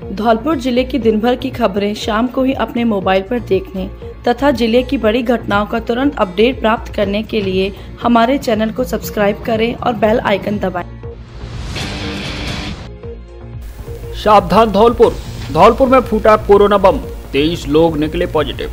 धौलपुर जिले की दिन भर की खबरें शाम को ही अपने मोबाइल पर देखने तथा जिले की बड़ी घटनाओं का तुरंत अपडेट प्राप्त करने के लिए हमारे चैनल को सब्सक्राइब करें और बेल आइकन दबाएं। सावधान धौलपुर में फूटा कोरोना बम, 23 लोग निकले पॉजिटिव।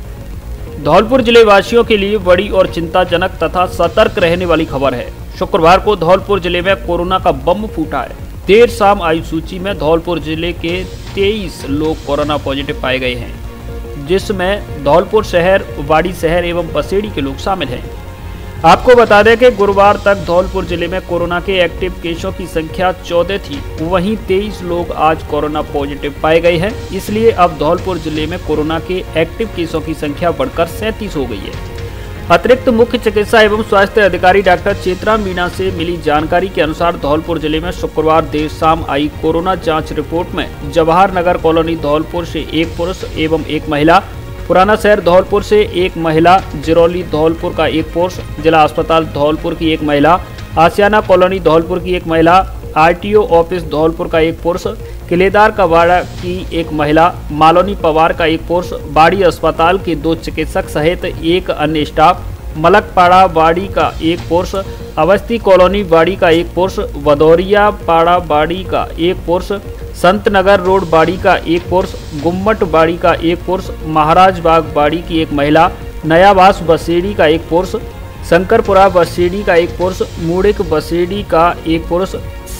धौलपुर जिले वासियों के लिए बड़ी और चिंताजनक तथा सतर्क रहने वाली खबर है। शुक्रवार को धौलपुर जिले में कोरोना का बम फूटा है। देर शाम आई सूची में धौलपुर जिले के 23 लोग कोरोना पॉजिटिव पाए गए हैं, जिसमें धौलपुर शहर, वाड़ी शहर एवं बसेड़ी के लोग शामिल हैं। आपको बता दें कि गुरुवार तक धौलपुर जिले में कोरोना के एक्टिव केसों की संख्या 14 थी, वहीं 23 लोग आज कोरोना पॉजिटिव पाए गए हैं। इसलिए अब धौलपुर जिले में कोरोना के एक्टिव केसों की संख्या बढ़कर 37 हो गई है। अतिरिक्त मुख्य चिकित्सा एवं स्वास्थ्य अधिकारी डॉक्टर चेतरा मीणा से मिली जानकारी के अनुसार धौलपुर जिले में शुक्रवार देर शाम आई कोरोना जांच रिपोर्ट में जवाहर नगर कॉलोनी धौलपुर से एक पुरुष एवं एक महिला, पुराना शहर धौलपुर से एक महिला, जिरौली धौलपुर का एक पुरुष, जिला अस्पताल धौलपुर की एक महिला, आसियाना कॉलोनी धौलपुर की एक महिला, आरटीओ ऑफिस धौलपुर का एक पुरुष, किलेदार का वाड़ा की एक महिला, मालोनी पवार का एक पुरुष, बाड़ी अस्पताल के 2 चिकित्सक सहित एक अन्य स्टाफ, मलकपाड़ा बाड़ी का एक पुरुष, अवस्थी कॉलोनी बाड़ी का एक पुरुष, वदौरिया पाड़ा बाड़ी का एक पुरुष, संत नगर रोड बाड़ी का एक पुरुष, गुम्मट बाड़ी का एक पुरुष, महाराज बाग बाड़ी की एक महिला, नयावास बसेड़ी का एक पुरुष, शंकरपुरा बसेड़ी का एक पुरुष, मूड़िक बसेड़ी का एक पुरुष,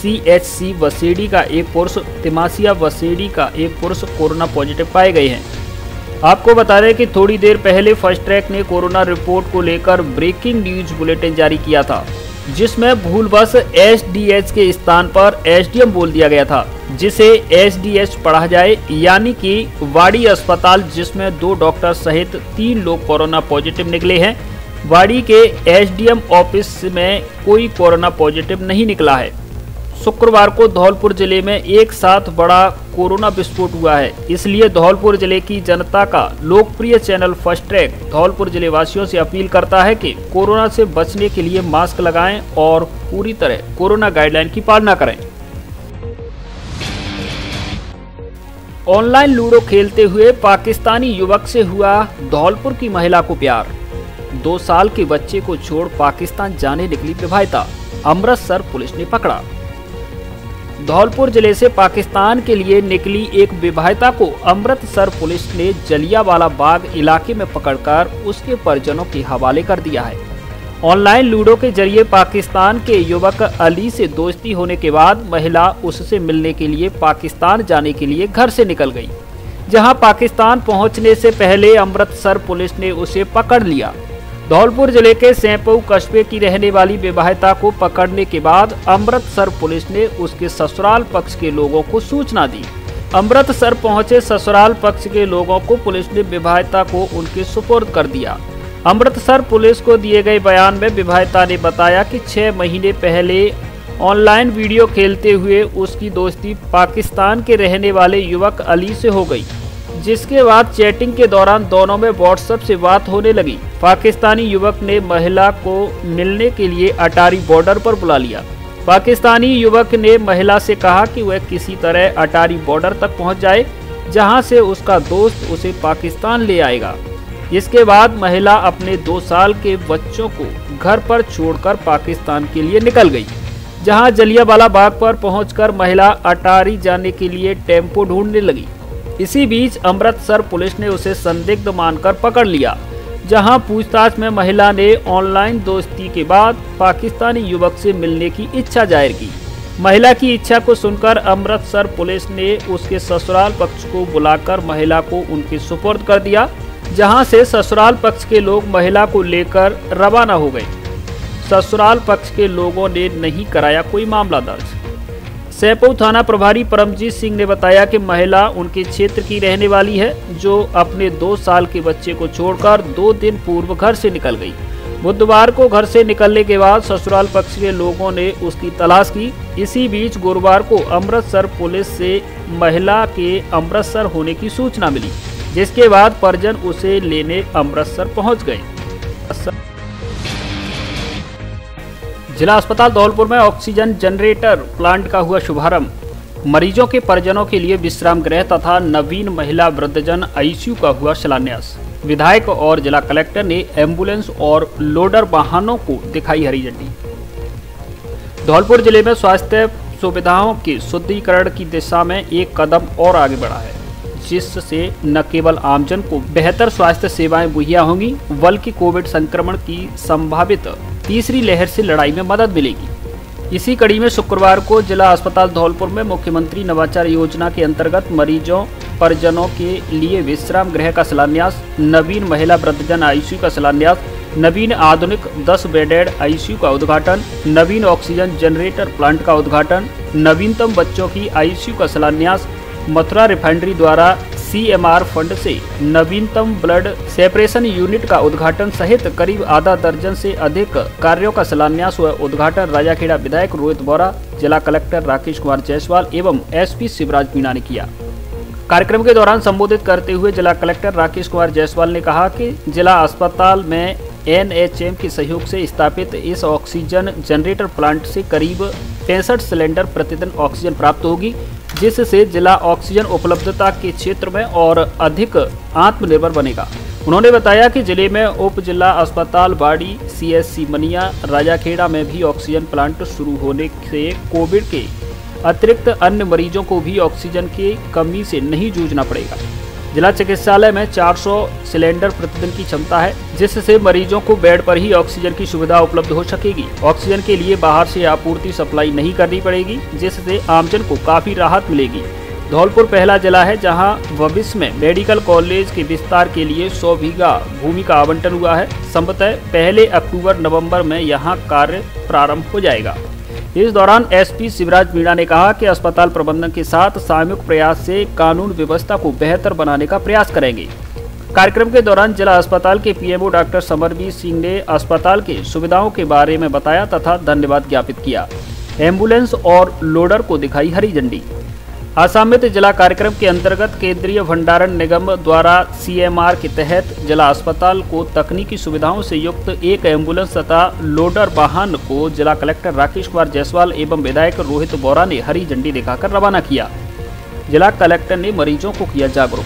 CHC बसेड़ी का एक पुरुष, तिमासिया बसेड़ी का एक पुरुष कोरोना पॉजिटिव पाए गए हैं। आपको बता दें कि थोड़ी देर पहले फास्ट ट्रैक ने कोरोना रिपोर्ट को लेकर ब्रेकिंग न्यूज बुलेटिन जारी किया था, जिसमें भूलवश SDS के स्थान पर SDM बोल दिया गया था, जिसे SDS पढ़ा जाए, यानी कि वाड़ी अस्पताल, जिसमें 2 डॉक्टर सहित 3 लोग कोरोना पॉजिटिव निकले हैं। वाड़ी के SDM ऑफिस में कोई कोरोना पॉजिटिव नहीं निकला है। शुक्रवार को धौलपुर जिले में एक साथ बड़ा कोरोना विस्फोट हुआ है। इसलिए धौलपुर जिले की जनता का लोकप्रिय चैनल फास्ट ट्रैक धौलपुर जिले वासियों से अपील करता है कि कोरोना से बचने के लिए मास्क लगाएं और पूरी तरह कोरोना गाइडलाइन की पालना करें। ऑनलाइन लूडो खेलते हुए पाकिस्तानी युवक से हुआ धौलपुर की महिला को प्यार। 2 साल के बच्चे को छोड़ पाकिस्तान जाने निकली विवाहिता, अमृतसर पुलिस ने पकड़ा। धौलपुर जिले से पाकिस्तान के लिए निकली एक विवाहिता को अमृतसर पुलिस ने जलियांवाला बाग इलाके में पकड़कर उसके परिजनों के हवाले कर दिया है। ऑनलाइन लूडो के जरिए पाकिस्तान के युवक अली से दोस्ती होने के बाद महिला उससे मिलने के लिए पाकिस्तान जाने के लिए घर से निकल गई, जहां पाकिस्तान पहुंचने से पहले अमृतसर पुलिस ने उसे पकड़ लिया। धौलपुर जिले के सैंपऊ कस्बे की रहने वाली विवाहिता को पकड़ने के बाद अमृतसर पुलिस ने उसके ससुराल पक्ष के लोगों को सूचना दी। अमृतसर पहुंचे ससुराल पक्ष के लोगों को पुलिस ने विवाहिता को उनके सुपुर्द कर दिया। अमृतसर पुलिस को दिए गए बयान में विवाहिता ने बताया कि 6 महीने पहले ऑनलाइन वीडियो खेलते हुए उसकी दोस्ती पाकिस्तान के रहने वाले युवक अली से हो गई, जिसके बाद चैटिंग के दौरान दोनों में व्हाट्सएप से बात होने लगी। पाकिस्तानी युवक ने महिला को मिलने के लिए अटारी बॉर्डर पर बुला लिया। पाकिस्तानी युवक ने महिला से कहा कि वह किसी तरह अटारी बॉर्डर तक पहुंच जाए, जहां से उसका दोस्त उसे पाकिस्तान ले आएगा। इसके बाद महिला अपने 2 साल के बच्चों को घर पर छोड़कर पाकिस्तान के लिए निकल गई, जहां जलियांवाला बाग पर पहुंचकर महिला अटारी जाने के लिए टेम्पो ढूंढने लगी। इसी बीच अमृतसर पुलिस ने उसे संदिग्ध मानकर पकड़ लिया, जहां पूछताछ में महिला ने ऑनलाइन दोस्ती के बाद पाकिस्तानी युवक से मिलने की इच्छा जाहिर की। महिला की इच्छा को सुनकर अमृतसर पुलिस ने उसके ससुराल पक्ष को बुलाकर महिला को उनके सुपुर्द कर दिया, जहां से ससुराल पक्ष के लोग महिला को लेकर रवाना हो गए। ससुराल पक्ष के लोगों ने नहीं कराया कोई मामला दर्ज। सैंपऊ थाना प्रभारी परमजीत सिंह ने बताया कि महिला उनके क्षेत्र की रहने वाली है, जो अपने 2 साल के बच्चे को छोड़कर 2 दिन पूर्व घर से निकल गई। बुधवार को घर से निकलने के बाद ससुराल पक्ष के लोगों ने उसकी तलाश की। इसी बीच गुरुवार को अमृतसर पुलिस से महिला के अमृतसर होने की सूचना मिली, जिसके बाद परिजन उसे लेने अमृतसर पहुंच गए। जिला अस्पताल धौलपुर में ऑक्सीजन जनरेटर प्लांट का हुआ शुभारंभ। मरीजों के परिजनों के लिए विश्राम गृह तथा नवीन महिला वृद्धजन आईसीयू का हुआ शिलान्यास। विधायक और जिला कलेक्टर ने एम्बुलेंस और लोडर वाहनों को दिखाई हरी झंडी। धौलपुर जिले में स्वास्थ्य सुविधाओं के सुदृढ़ीकरण की दिशा में एक कदम और आगे बढ़ा है, जिससे न केवल आमजन को बेहतर स्वास्थ्य सेवाएं मुहैया होंगी, बल्कि कोविड संक्रमण की संभावित तीसरी लहर से लड़ाई में मदद मिलेगी। इसी कड़ी में शुक्रवार को जिला अस्पताल धौलपुर में मुख्यमंत्री नवाचार योजना के अंतर्गत मरीजों परिजनों के लिए विश्राम गृह का शिलान्यास, नवीन महिला वृद्धजन आईसीयू का शिलान्यास, नवीन आधुनिक 10 बेडेड आईसीयू का उद्घाटन, नवीन ऑक्सीजन जनरेटर प्लांट का उद्घाटन, नवीनतम बच्चों की आईसीयू का शिलान्यास, मथुरा रिफाइनरी द्वारा सीएमआर फंड से नवीनतम ब्लड सेपरेशन यूनिट का उद्घाटन सहित करीब आधा दर्जन से अधिक कार्यों का शिलान्यास व उद्घाटन राजाखेड़ा विधायक रोहित बोरा, जिला कलेक्टर राकेश कुमार जायसवाल एवं एसपी शिवराज मीणा ने किया। कार्यक्रम के दौरान संबोधित करते हुए जिला कलेक्टर राकेश कुमार जायसवाल ने कहा कि जिला अस्पताल में एनएचएम के सहयोग से स्थापित इस ऑक्सीजन जनरेटर प्लांट से करीब 65 सिलेंडर प्रतिदिन ऑक्सीजन प्राप्त होगी, जिससे जिला ऑक्सीजन उपलब्धता के क्षेत्र में और अधिक आत्मनिर्भर बनेगा। उन्होंने बताया कि जिले में उप जिला अस्पताल बाड़ी, सीएससी मनिया, राजाखेड़ा में भी ऑक्सीजन प्लांट शुरू होने से कोविड के अतिरिक्त अन्य मरीजों को भी ऑक्सीजन की कमी से नहीं जूझना पड़ेगा। जिला चिकित्सालय में 400 सिलेंडर प्रतिदिन की क्षमता है, जिससे मरीजों को बेड पर ही ऑक्सीजन की सुविधा उपलब्ध हो सकेगी। ऑक्सीजन के लिए बाहर से आपूर्ति सप्लाई नहीं करनी पड़ेगी, जिससे आमजन को काफी राहत मिलेगी। धौलपुर पहला जिला है जहां भविष्य में मेडिकल कॉलेज के विस्तार के लिए 100 बीघा भूमि का आवंटन हुआ है। संभवतः पहले अक्टूबर-नवंबर में यहां कार्य प्रारंभ हो जाएगा। इस दौरान एसपी शिवराज मीणा ने कहा कि अस्पताल प्रबंधन के साथ सामूहिक प्रयास से कानून व्यवस्था को बेहतर बनाने का प्रयास करेंगे। कार्यक्रम के दौरान जिला अस्पताल के पीएमओ डॉक्टर समरवीर सिंह ने अस्पताल के सुविधाओं के बारे में बताया तथा धन्यवाद ज्ञापित किया। एम्बुलेंस और लोडर को दिखाई हरी झंडी। असामित जिला कार्यक्रम के अंतर्गत केंद्रीय भंडारण निगम द्वारा सीएमआर के तहत जिला अस्पताल को तकनीकी सुविधाओं से युक्त एक एम्बुलेंस तथा लोडर वाहन को जिला कलेक्टर राकेश कुमार जायसवाल एवं विधायक रोहित बोरा ने हरी झंडी दिखाकर रवाना किया। जिला कलेक्टर ने मरीजों को किया जागरूक।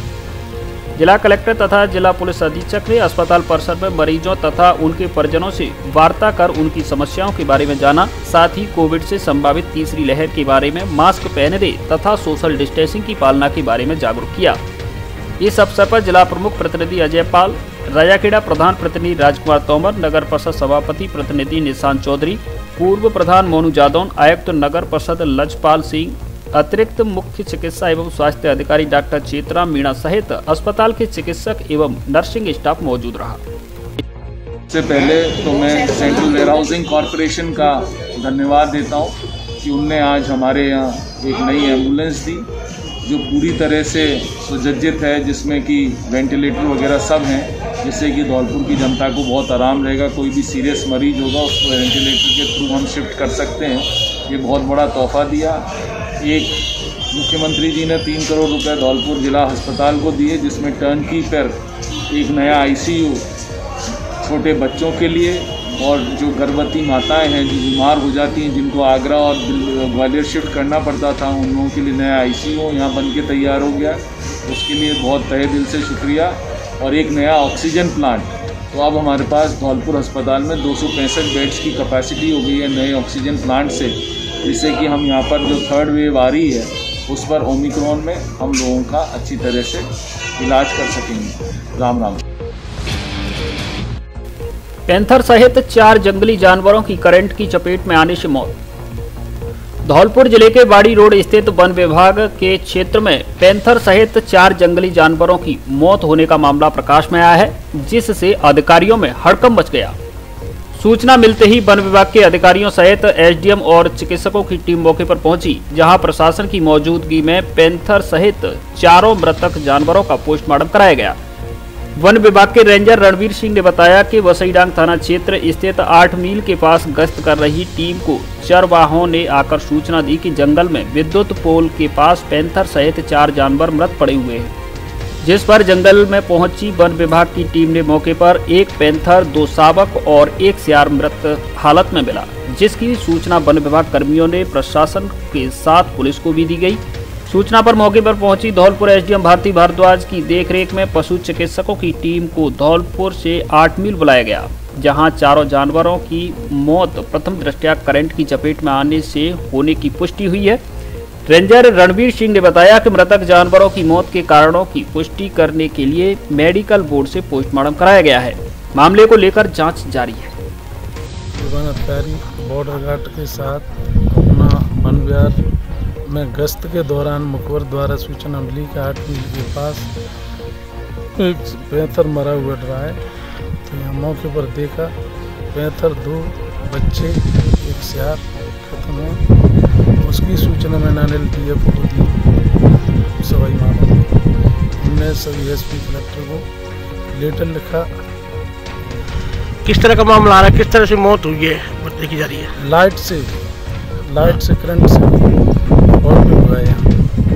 जिला कलेक्टर तथा जिला पुलिस अधीक्षक ने अस्पताल परिसर में मरीजों तथा उनके परिजनों से वार्ता कर उनकी समस्याओं के बारे में जाना, साथ ही कोविड से संभावित तीसरी लहर के बारे में मास्क पहनने तथा सोशल डिस्टेंसिंग की पालना के बारे में जागरूक किया। इस अवसर पर जिला प्रमुख प्रतिनिधि अजय पाल, राजाखेड़ा प्रधान प्रतिनिधि राजकुमार तोमर, नगर परिषद सभापति प्रतिनिधि निशांत चौधरी, पूर्व प्रधान मोनू जादौन, आयुक्त नगर परिषद लजपाल सिंह, अतिरिक्त मुख्य चिकित्सा एवं स्वास्थ्य अधिकारी डॉक्टर चेतराम मीणा सहित अस्पताल के चिकित्सक एवं नर्सिंग स्टाफ मौजूद रहा। सबसे पहले तो मैं सेंट्रल वेयर हाउसिंग कॉरपोरेशन का धन्यवाद देता हूं कि उनने आज हमारे यहाँ एक नई एम्बुलेंस दी जो पूरी तरह से सुसज्जित है, जिसमें कि वेंटिलेटर वगैरह सब हैं, जिससे कि धौलपुर की जनता को बहुत आराम रहेगा। कोई भी सीरियस मरीज होगा उसको वेंटिलेटर के थ्रू हम शिफ्ट कर सकते हैं। ये बहुत बड़ा तोहफा दिया। एक मुख्यमंत्री जी ने 3 करोड़ रुपए धौलपुर जिला अस्पताल को दिए, जिसमें टर्नकी पर एक नया आईसीयू छोटे बच्चों के लिए और जो गर्भवती माताएं हैं जो बीमार हो जाती हैं, जिनको आगरा और ग्वालियर शिफ्ट करना पड़ता था, उन लोगों के लिए नया आईसीयू यहाँ बन के तैयार हो गया। उसके लिए बहुत तहे दिल से शुक्रिया। और एक नया ऑक्सीजन प्लांट, तो अब हमारे पास धौलपुर अस्पताल में 265 बेड्स की कैपेसिटी हो गई है नए ऑक्सीजन प्लांट से, जिससे कि हम यहाँ पर जो 3rd वेव आ रही है उस पर ओमिक्रॉन में हम लोगों का अच्छी तरह से इलाज कर सकेंगे। राम राम। पैंथर सहित 4 जंगली जानवरों की करंट की चपेट में आने से मौत। धौलपुर जिले के बाड़ी रोड स्थित वन विभाग के क्षेत्र में पैंथर सहित 4 जंगली जानवरों की मौत होने का मामला प्रकाश में आया है, जिससे अधिकारियों में हड़कंप मच गया। सूचना मिलते ही वन विभाग के अधिकारियों सहित एसडीएम और चिकित्सकों की टीम मौके पर पहुंची, जहां प्रशासन की मौजूदगी में पैंथर सहित 4 मृतक जानवरों का पोस्टमार्टम कराया गया। वन विभाग के रेंजर रणवीर सिंह ने बताया कि वसईडांग थाना क्षेत्र स्थित 8 मील के पास गश्त कर रही टीम को चरवाहों ने आकर सूचना दी कि जंगल में विद्युत पोल के पास पैंथर सहित 4 जानवर मृत पड़े हुए हैं। जिस पर जंगल में पहुंची वन विभाग की टीम ने मौके पर एक पैंथर, 2 शावक और 1 सियार मृत हालत में मिला, जिसकी सूचना वन विभाग कर्मियों ने प्रशासन के साथ पुलिस को भी दी गई। सूचना पर मौके पर पहुंची धौलपुर एसडीएम भारती भारद्वाज की देखरेख में पशु चिकित्सकों की टीम को धौलपुर से 8 मील बुलाया गया, जहां चारों जानवरों की मौत प्रथम दृष्टया करंट की चपेट में आने से होने की पुष्टि हुई है। रेंजर रणवीर सिंह ने बताया कि मृतक जानवरों की मौत के कारणों की पुष्टि करने के लिए मेडिकल बोर्ड से पोस्टमार्टम कराया गया है। मामले को लेकर जांच जारी है। वन अधिकारी बॉर्डर गार्ड के साथ अपना वन विहार में गश्त के दौरान मुखबिर द्वारा सूचना मिली कि 8 मील के पास एक पैंथर मरा हुआ डरा है। तो यहाँ मौके पर देखा, पैंथर 2 बच्चे 1 सियार खत्म है। उसकी सूचना मैंने एनएलटीएफ को दी सवाई माधोपुर। हमने सभी एसपी कलेक्टर को लेटर लिखा। किस तरह का मामला आ रहा है, किस तरह से मौत हुई है देखी जा रही है? लाइट से करंट से और भी हुआ है।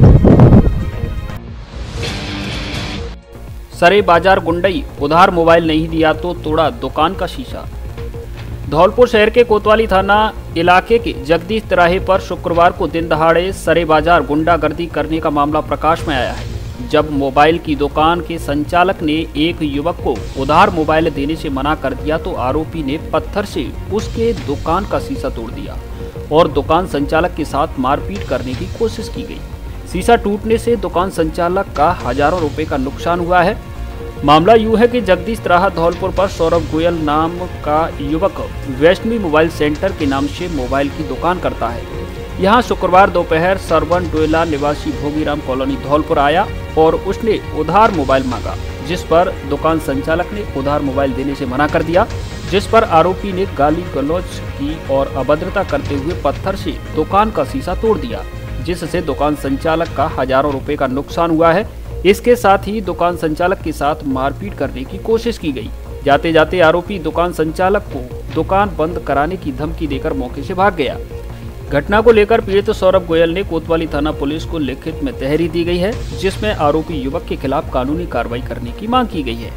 सरे बाजार गुंडई, उधार मोबाइल नहीं दिया तो तोड़ा दुकान का शीशा। धौलपुर शहर के कोतवाली थाना इलाके के जगदीश तिराहे पर शुक्रवार को दिन दहाड़े सरे बाजार गुंडागर्दी करने का मामला प्रकाश में आया है, जब मोबाइल की दुकान के संचालक ने एक युवक को उधार मोबाइल देने से मना कर दिया तो आरोपी ने पत्थर से उसके दुकान का शीशा तोड़ दिया और दुकान संचालक के साथ मारपीट करने की कोशिश की गई। शीशा टूटने से दुकान संचालक का हजारों रुपए का नुकसान हुआ है। मामला यूं है कि जगदीश तिराहा धौलपुर पर सौरभ गोयल नाम का युवक वैष्णवी मोबाइल सेंटर के नाम से मोबाइल की दुकान करता है। यहां शुक्रवार दोपहर सरवन डोयला निवासी भोगीराम कॉलोनी धौलपुर आया और उसने उधार मोबाइल मांगा, जिस पर दुकान संचालक ने उधार मोबाइल देने से मना कर दिया, जिस पर आरोपी ने गाली गलौज की और अभद्रता करते हुए पत्थर से दुकान का शीशा तोड़ दिया, जिससे दुकान संचालक का हजारों रुपए का नुकसान हुआ है। इसके साथ ही दुकान संचालक के साथ मारपीट करने की कोशिश की गई। जाते जाते आरोपी दुकान संचालक को दुकान बंद कराने की धमकी देकर मौके से भाग गया। घटना को लेकर पीड़ित सौरभ गोयल ने कोतवाली थाना पुलिस को लिखित में तहरीर दी गई है, जिसमें आरोपी युवक के खिलाफ कानूनी कार्रवाई करने की मांग की गई है।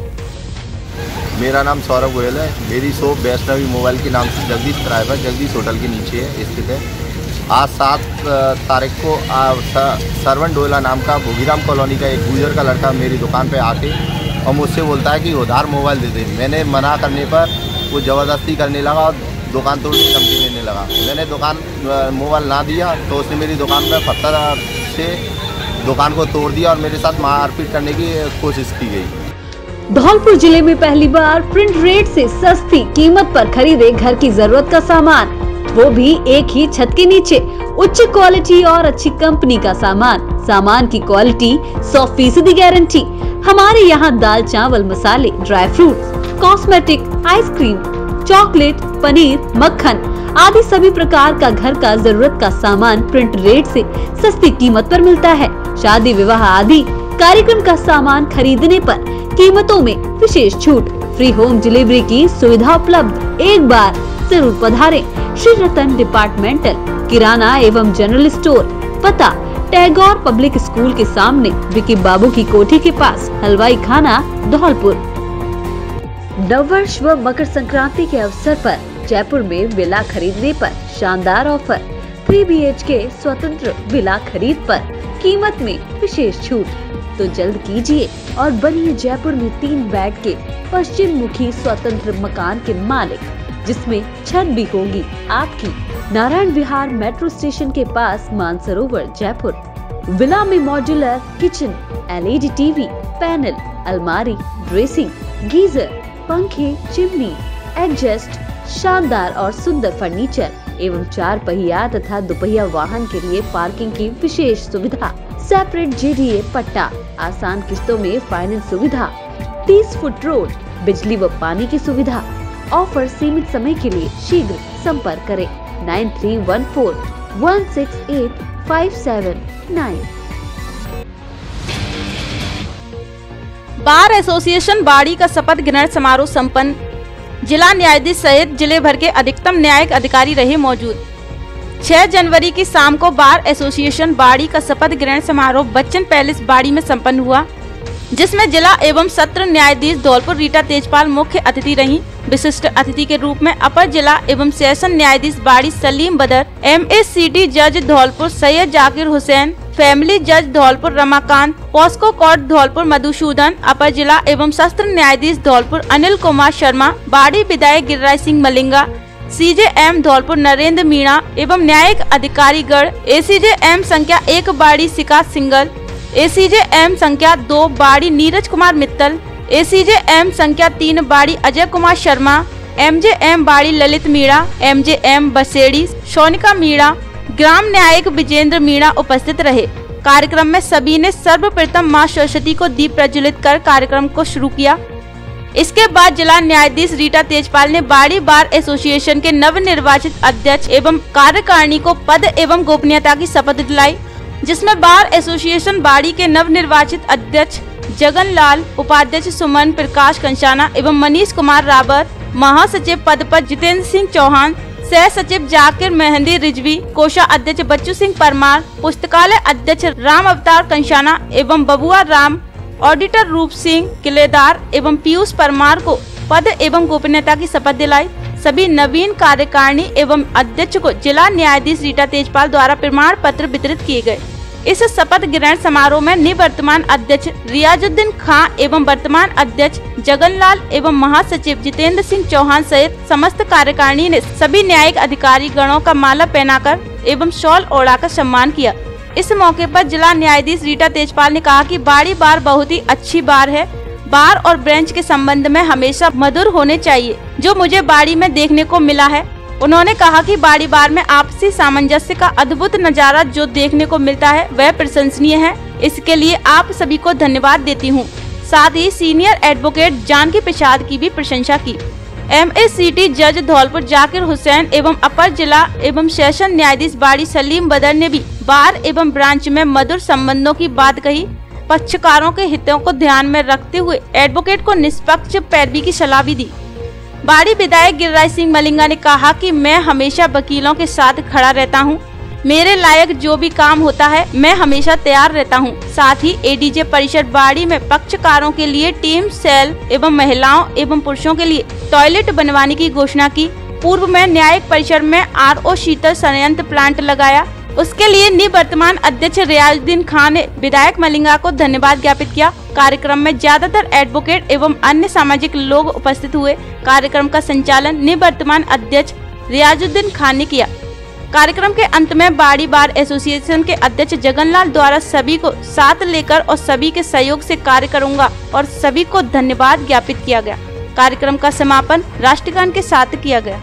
मेरा नाम सौरभ गोयल है। मेरी शॉप वैष्णवी मोबाइल के नाम से जगदीश तिराहे पर जगदीश होटल के नीचे स्थित है। आज 7 तारीख को सरवन डोयला नाम का भोगीराम कॉलोनी का एक गुजर का लड़का मेरी दुकान पे आके और मुझसे बोलता है कि उधार मोबाइल दे दे। मैंने मना करने पर वो ज़बरदस्ती करने लगा और दुकान तोड़ने की धमकी देने लगा। मैंने दुकान मोबाइल ना दिया तो उसने मेरी दुकान में पत्थर से दुकान को तोड़ दिया और मेरे साथ मारपीट करने की कोशिश की गई। धौलपुर जिले में पहली बार प्रिंट रेट से सस्ती कीमत पर खरीदे घर की जरूरत का सामान, वो भी एक ही छत के नीचे। उच्च क्वालिटी और अच्छी कंपनी का सामान की क्वालिटी 100% गारंटी। हमारे यहाँ दाल, चावल, मसाले, dry fruits, cosmetic, ice cream, chocolate, paneer, मक्खन आदि सभी प्रकार का घर का जरूरत का सामान प्रिंट रेट से सस्ती कीमत पर मिलता है। शादी, विवाह आदि कार्यक्रम का सामान खरीदने पर कीमतों में विशेष छूट, फ्री होम डिलीवरी की सुविधा उपलब्ध। एक बार जरूर पधारें। श्री रतन डिपार्टमेंटल किराना एवं जनरल स्टोर, पता टैगोर पब्लिक स्कूल के सामने, विकी बाबू की कोठी के पास, हलवाई खाना, धौलपुर। नववर्ष व मकर संक्रांति के अवसर पर जयपुर में विला खरीदने पर शानदार ऑफर। 3 BHK स्वतंत्र विला खरीद पर कीमत में विशेष छूट। तो जल्द कीजिए और बनिए जयपुर में 3 बेड के पश्चिम मुखी स्वतंत्र मकान के मालिक, जिसमें छत भी होगी आपकी। नारायण विहार मेट्रो स्टेशन के पास, मानसरोवर, जयपुर। विला में modular kitchen, LED TV, panel, अलमारी, ड्रेसिंग, गीजर, पंखे, चिमनी, एडजस्ट, शानदार और सुंदर फर्नीचर एवं 4 पहिया तथा 2 पहिया वाहन के लिए पार्किंग की विशेष सुविधा। सेपरेट JDA पट्टा, आसान किस्तों में फाइनेंस सुविधा, 30 फुट रोड, बिजली व पानी की सुविधा। ऑफर सीमित समय के लिए, शीघ्र संपर्क करें 9314 168 579। बार एसोसिएशन बाड़ी का शपथ ग्रहण समारोह संपन्न। जिला न्यायाधीश सहित जिले भर के अधिकतम न्यायिक अधिकारी रहे मौजूद। 6 जनवरी की शाम को बार एसोसिएशन बाड़ी का शपथ ग्रहण समारोह बच्चन पैलेस बाड़ी में संपन्न हुआ। जिसमें जिला एवं सत्र न्यायाधीश धौलपुर रीटा तेजपाल मुख्य अतिथि रहीं। विशिष्ट अतिथि के रूप में अपर जिला एवं सेशन न्यायाधीश बाड़ी सलीम बदर, MACD जज धौलपुर सैयद जाकिर हुसैन, फैमिली जज धौलपुर रमाकांत, पॉस्को कोर्ट धौलपुर मधुसूदन, अपर जिला एवं सत्र न्यायाधीश धौलपुर अनिल कुमार शर्मा, बाड़ी विधायक गिरिराज सिंह मलिंगा, CJM धौलपुर नरेंद्र मीणा एवं न्यायिक अधिकारी गण, ACJM संख्या 1 बाड़ी सिकात सिंगल, ACJM संख्या 2 बाड़ी नीरज कुमार मित्तल, ACJM संख्या 3 बाड़ी अजय कुमार शर्मा, MJM बाड़ी ललित मीणा, MJM बसेड़ी सोनिका मीणा, ग्राम न्यायिक विजेंद्र मीणा उपस्थित रहे। कार्यक्रम में सभी ने सर्वप्रथम मां सरस्वती को दीप प्रज्वलित कर कार्यक्रम को शुरू किया। इसके बाद जिला न्यायाधीश रीटा तेजपाल ने बाड़ी बार एसोसिएशन के नवनिर्वाचित अध्यक्ष एवं कार्यकारिणी को पद एवं गोपनीयता की शपथ दिलाई, जिसमें बार एसोसिएशन बाड़ी के नवनिर्वाचित अध्यक्ष जगन लाल, उपाध्यक्ष सुमन प्रकाश कंसाना एवं मनीष कुमार रावत, महासचिव पद पर जितेंद्र सिंह चौहान, सह सचिव जाकिर मेहंदी रिजवी, कोषा अध्यक्ष बच्चू सिंह परमार, पुस्तकालय अध्यक्ष राम अवतार कंसाना एवं बबुआ राम, ऑडिटर रूप सिंह किलेदार एवं पीयूष परमार को पद एवं गोपनीयता की शपथ दिलाई। सभी नवीन कार्यकारिणी एवं अध्यक्ष को जिला न्यायाधीश रीटा तेजपाल द्वारा प्रमाण पत्र वितरित किए गए। इस शपथ ग्रहण समारोह में निवर्तमान अध्यक्ष रियाजुद्दीन खां एवं वर्तमान अध्यक्ष जगनलाल एवं महासचिव जितेंद्र सिंह चौहान सहित समस्त कार्यकारिणी ने सभी न्यायिक अधिकारी गणों का माला पहनाकर एवं शॉल ओढ़ाकर सम्मान किया। इस मौके पर जिला न्यायाधीश रीटा तेजपाल ने कहा कि बाड़ी बार बहुत ही अच्छी बार है। बार और बेंच के संबंध में हमेशा मधुर होने चाहिए, जो मुझे बाड़ी में देखने को मिला है। उन्होंने कहा कि बाड़ी बार में आपसी सामंजस्य का अद्भुत नजारा जो देखने को मिलता है वह प्रशंसनीय है। इसके लिए आप सभी को धन्यवाद देती हूँ। साथ ही सीनियर एडवोकेट जानकी प्रसाद की भी प्रशंसा की। MACD जज धौलपुर जाकिर हुसैन एवं अपर जिला एवं सेशन न्यायाधीश बाड़ी सलीम बदर ने भी बार एवं ब्रांच में मधुर संबंधों की बात कही। पक्षकारों के हितों को ध्यान में रखते हुए एडवोकेट को निष्पक्ष पैरवी की सलाह भी दी। बाड़ी विधायक गिरिराज सिंह मलिंगा ने कहा कि मैं हमेशा वकीलों के साथ खड़ा रहता हूं। मेरे लायक जो भी काम होता है मैं हमेशा तैयार रहता हूं। साथ ही ADJ परिषद बाड़ी में पक्षकारों के लिए टीम सेल एवं महिलाओं एवं पुरुषों के लिए टॉयलेट बनवाने की घोषणा की। पूर्व में न्यायिक परिषद में RO शीतल संयंत्र प्लांट लगाया। उसके लिए निवर्तमान अध्यक्ष रियाजुद्दीन खान ने विधायक मलिंगा को धन्यवाद ज्ञापित किया। कार्यक्रम में ज्यादातर एडवोकेट एवं अन्य सामाजिक लोग उपस्थित हुए। कार्यक्रम का संचालन निवर्तमान अध्यक्ष रियाजुद्दीन खान ने किया। कार्यक्रम के अंत में बाड़ी बार एसोसिएशन के अध्यक्ष जगनलाल द्वारा सभी को साथ लेकर और सभी के सहयोग से कार्य करूंगा और सभी को धन्यवाद ज्ञापित किया गया। कार्यक्रम का समापन राष्ट्रगान के साथ किया गया।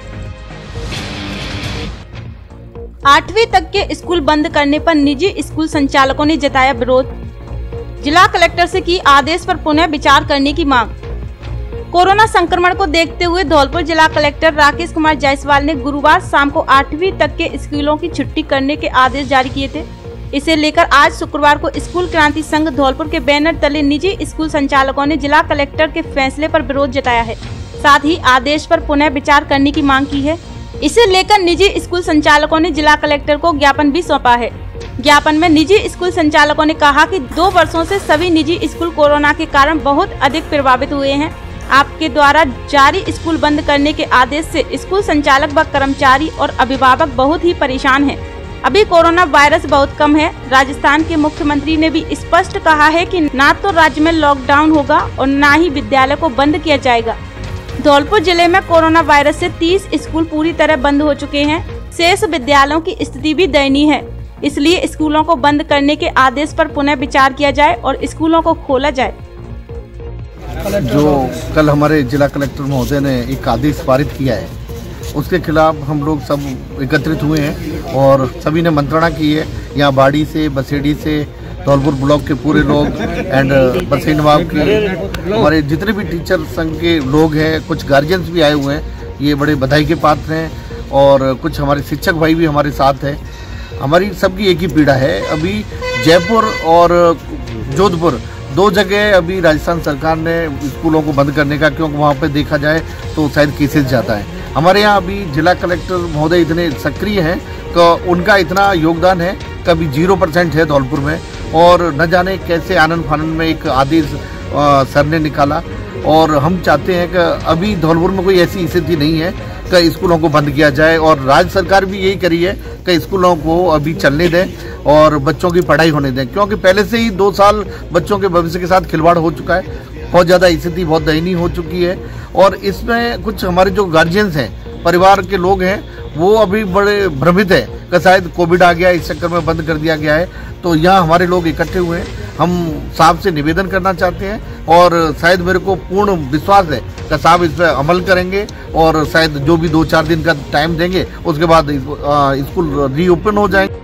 8वीं तक के स्कूल बंद करने पर निजी स्कूल संचालकों ने जताया विरोध। जिला कलेक्टर से की आदेश पर पुनः विचार करने की मांग। कोरोना संक्रमण को देखते हुए धौलपुर जिला कलेक्टर राकेश कुमार जायसवाल ने गुरुवार शाम को 8वीं तक के स्कूलों की छुट्टी करने के आदेश जारी किए थे। इसे लेकर आज शुक्रवार को स्कूल क्रांति संघ धौलपुर के बैनर तले निजी स्कूल संचालकों ने जिला कलेक्टर के फैसले पर विरोध जताया है। साथ ही आदेश पर पुनः विचार करने की मांग की है। इसे लेकर निजी स्कूल संचालकों ने जिला कलेक्टर को ज्ञापन भी सौंपा है। ज्ञापन में निजी स्कूल संचालकों ने कहा कि 2 वर्षों से सभी निजी स्कूल कोरोना के कारण बहुत अधिक प्रभावित हुए हैं। आपके द्वारा जारी स्कूल बंद करने के आदेश से स्कूल संचालक व कर्मचारी और अभिभावक बहुत ही परेशान हैं। अभी कोरोना वायरस बहुत कम है। राजस्थान के मुख्यमंत्री ने भी स्पष्ट कहा है कि न तो राज्य में लॉकडाउन होगा और न ही विद्यालय को बंद किया जाएगा। धौलपुर जिले में कोरोना वायरस से 30 स्कूल पूरी तरह बंद हो चुके हैं। शेष विद्यालयों की स्थिति भी दयनीय है। इसलिए स्कूलों को बंद करने के आदेश पर पुनः विचार किया जाए और स्कूलों को खोला जाए। जो कल हमारे जिला कलेक्टर महोदय ने एक आदेश पारित किया है, उसके खिलाफ हम लोग सब एकत्रित हुए हैं और सभी ने मंत्रणा की है। यहाँ बाड़ी से, बसेड़ी से, धौलपुर ब्लॉक के पूरे लोग एंड बरसई नवाब के हमारे जितने भी टीचर संघ के लोग हैं, कुछ गार्जियंस भी आए हुए हैं। ये बड़े बधाई के पात्र हैं और कुछ हमारे शिक्षक भाई भी हमारे साथ हैं। हमारी सबकी एक ही पीड़ा है। अभी जयपुर और जोधपुर 2 जगह अभी राजस्थान सरकार ने स्कूलों को बंद करने का, क्योंकि वहाँ पे देखा जाए तो शायद केसेस ज़्यादा है। हमारे यहाँ अभी जिला कलेक्टर महोदय इतने सक्रिय हैं कि उनका इतना योगदान है, कभी 0% है धौलपुर में। और न जाने कैसे आनंद फानंद में एक आदेश सर ने निकाला। और हम चाहते हैं कि अभी धौलपुर में कोई ऐसी स्थिति नहीं है कि स्कूलों को बंद किया जाए, और राज्य सरकार भी यही करी है कि स्कूलों को अभी चलने दें और बच्चों की पढ़ाई होने दें, क्योंकि पहले से ही 2 साल बच्चों के भविष्य के साथ खिलवाड़ हो चुका है। बहुत ज़्यादा स्थिति बहुत दयनीय हो चुकी है। और इसमें कुछ हमारे जो गार्जियंस हैं, परिवार के लोग हैं, वो अभी बड़े भ्रमित है कि शायद कोविड आ गया, इस चक्कर में बंद कर दिया गया है। तो यहाँ हमारे लोग इकट्ठे हुए हैं। हम साहब से निवेदन करना चाहते हैं, और शायद मेरे को पूर्ण विश्वास है कि साहब इस पर अमल करेंगे, और शायद जो भी 2-4 दिन का टाइम देंगे उसके बाद स्कूल रीओपन हो जाएंगे।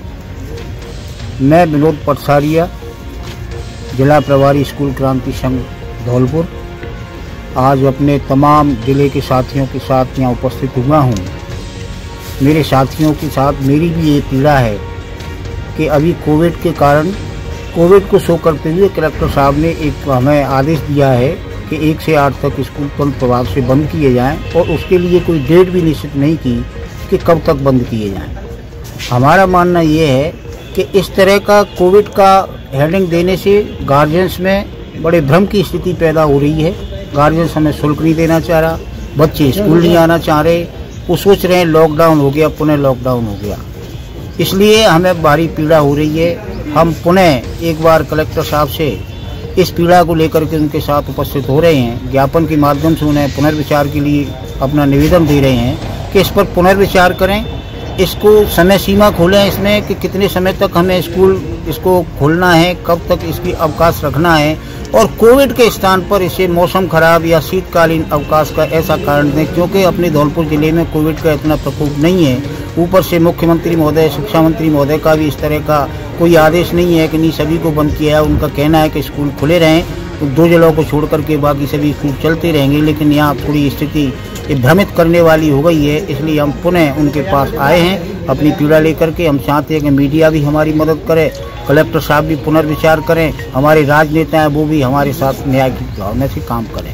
मैं विनोद पटसारिया, जिला प्रभारी स्कूल क्रांति संघ धौलपुर, आज अपने तमाम जिले के साथियों के साथ यहाँ उपस्थित हुआ हूँ। मेरे साथियों के साथ मेरी भी ये पीड़ा है कि अभी कोविड के कारण, कोविड को शो करते हुए कलेक्टर साहब ने एक हमें आदेश दिया है कि 1 से 8 तक स्कूल तुरंत प्रभाव से बंद किए जाएं, और उसके लिए कोई डेट भी निश्चित नहीं की कि कब तक बंद किए जाएं। हमारा मानना ये है कि इस तरह का कोविड का हेडिंग देने से गार्जियंस में बड़े भ्रम की स्थिति पैदा हो रही है। गार्जियंस हमें शुल्क नहीं देना चाह रहा, बच्चे स्कूल नहीं आना चाह रहे, वो सोच रहे हैं लॉकडाउन हो गया, पुनः लॉकडाउन हो गया। इसलिए हमें भारी पीड़ा हो रही है। हम पुनः एक बार कलेक्टर साहब से इस पीड़ा को लेकर के उनके साथ उपस्थित हो रहे हैं। ज्ञापन के माध्यम से उन्हें पुनर्विचार के लिए अपना निवेदन दे रहे हैं कि इस पर पुनर्विचार करें, इसको समय सीमा खोलें इसमें कि कितने समय तक हमें स्कूल इसको खोलना है, कब तक इसकी अवकाश रखना है, और कोविड के स्थान पर इसे मौसम खराब या शीतकालीन अवकाश का ऐसा कारण दें, क्योंकि अपने धौलपुर जिले में कोविड का इतना प्रकोप नहीं है। ऊपर से मुख्यमंत्री महोदय, शिक्षा मंत्री महोदय का भी इस तरह का कोई आदेश नहीं है कि नहीं सभी को बंद किया है। उनका कहना है कि स्कूल खुले रहें, तो 2 जिलों को छोड़ करके बाकी सभी स्कूल चलते रहेंगे। लेकिन यहाँ थोड़ी स्थिति भ्रमित करने वाली हो गई है, इसलिए हम पुनः उनके पास आए हैं अपनी पीड़ा लेकर के। हम चाहते हैं कि मीडिया भी हमारी मदद करे, कलेक्टर साहब भी पुनर्विचार करें, हमारे राजनेता हैं वो भी हमारे साथ न्याय की भावना से काम करें।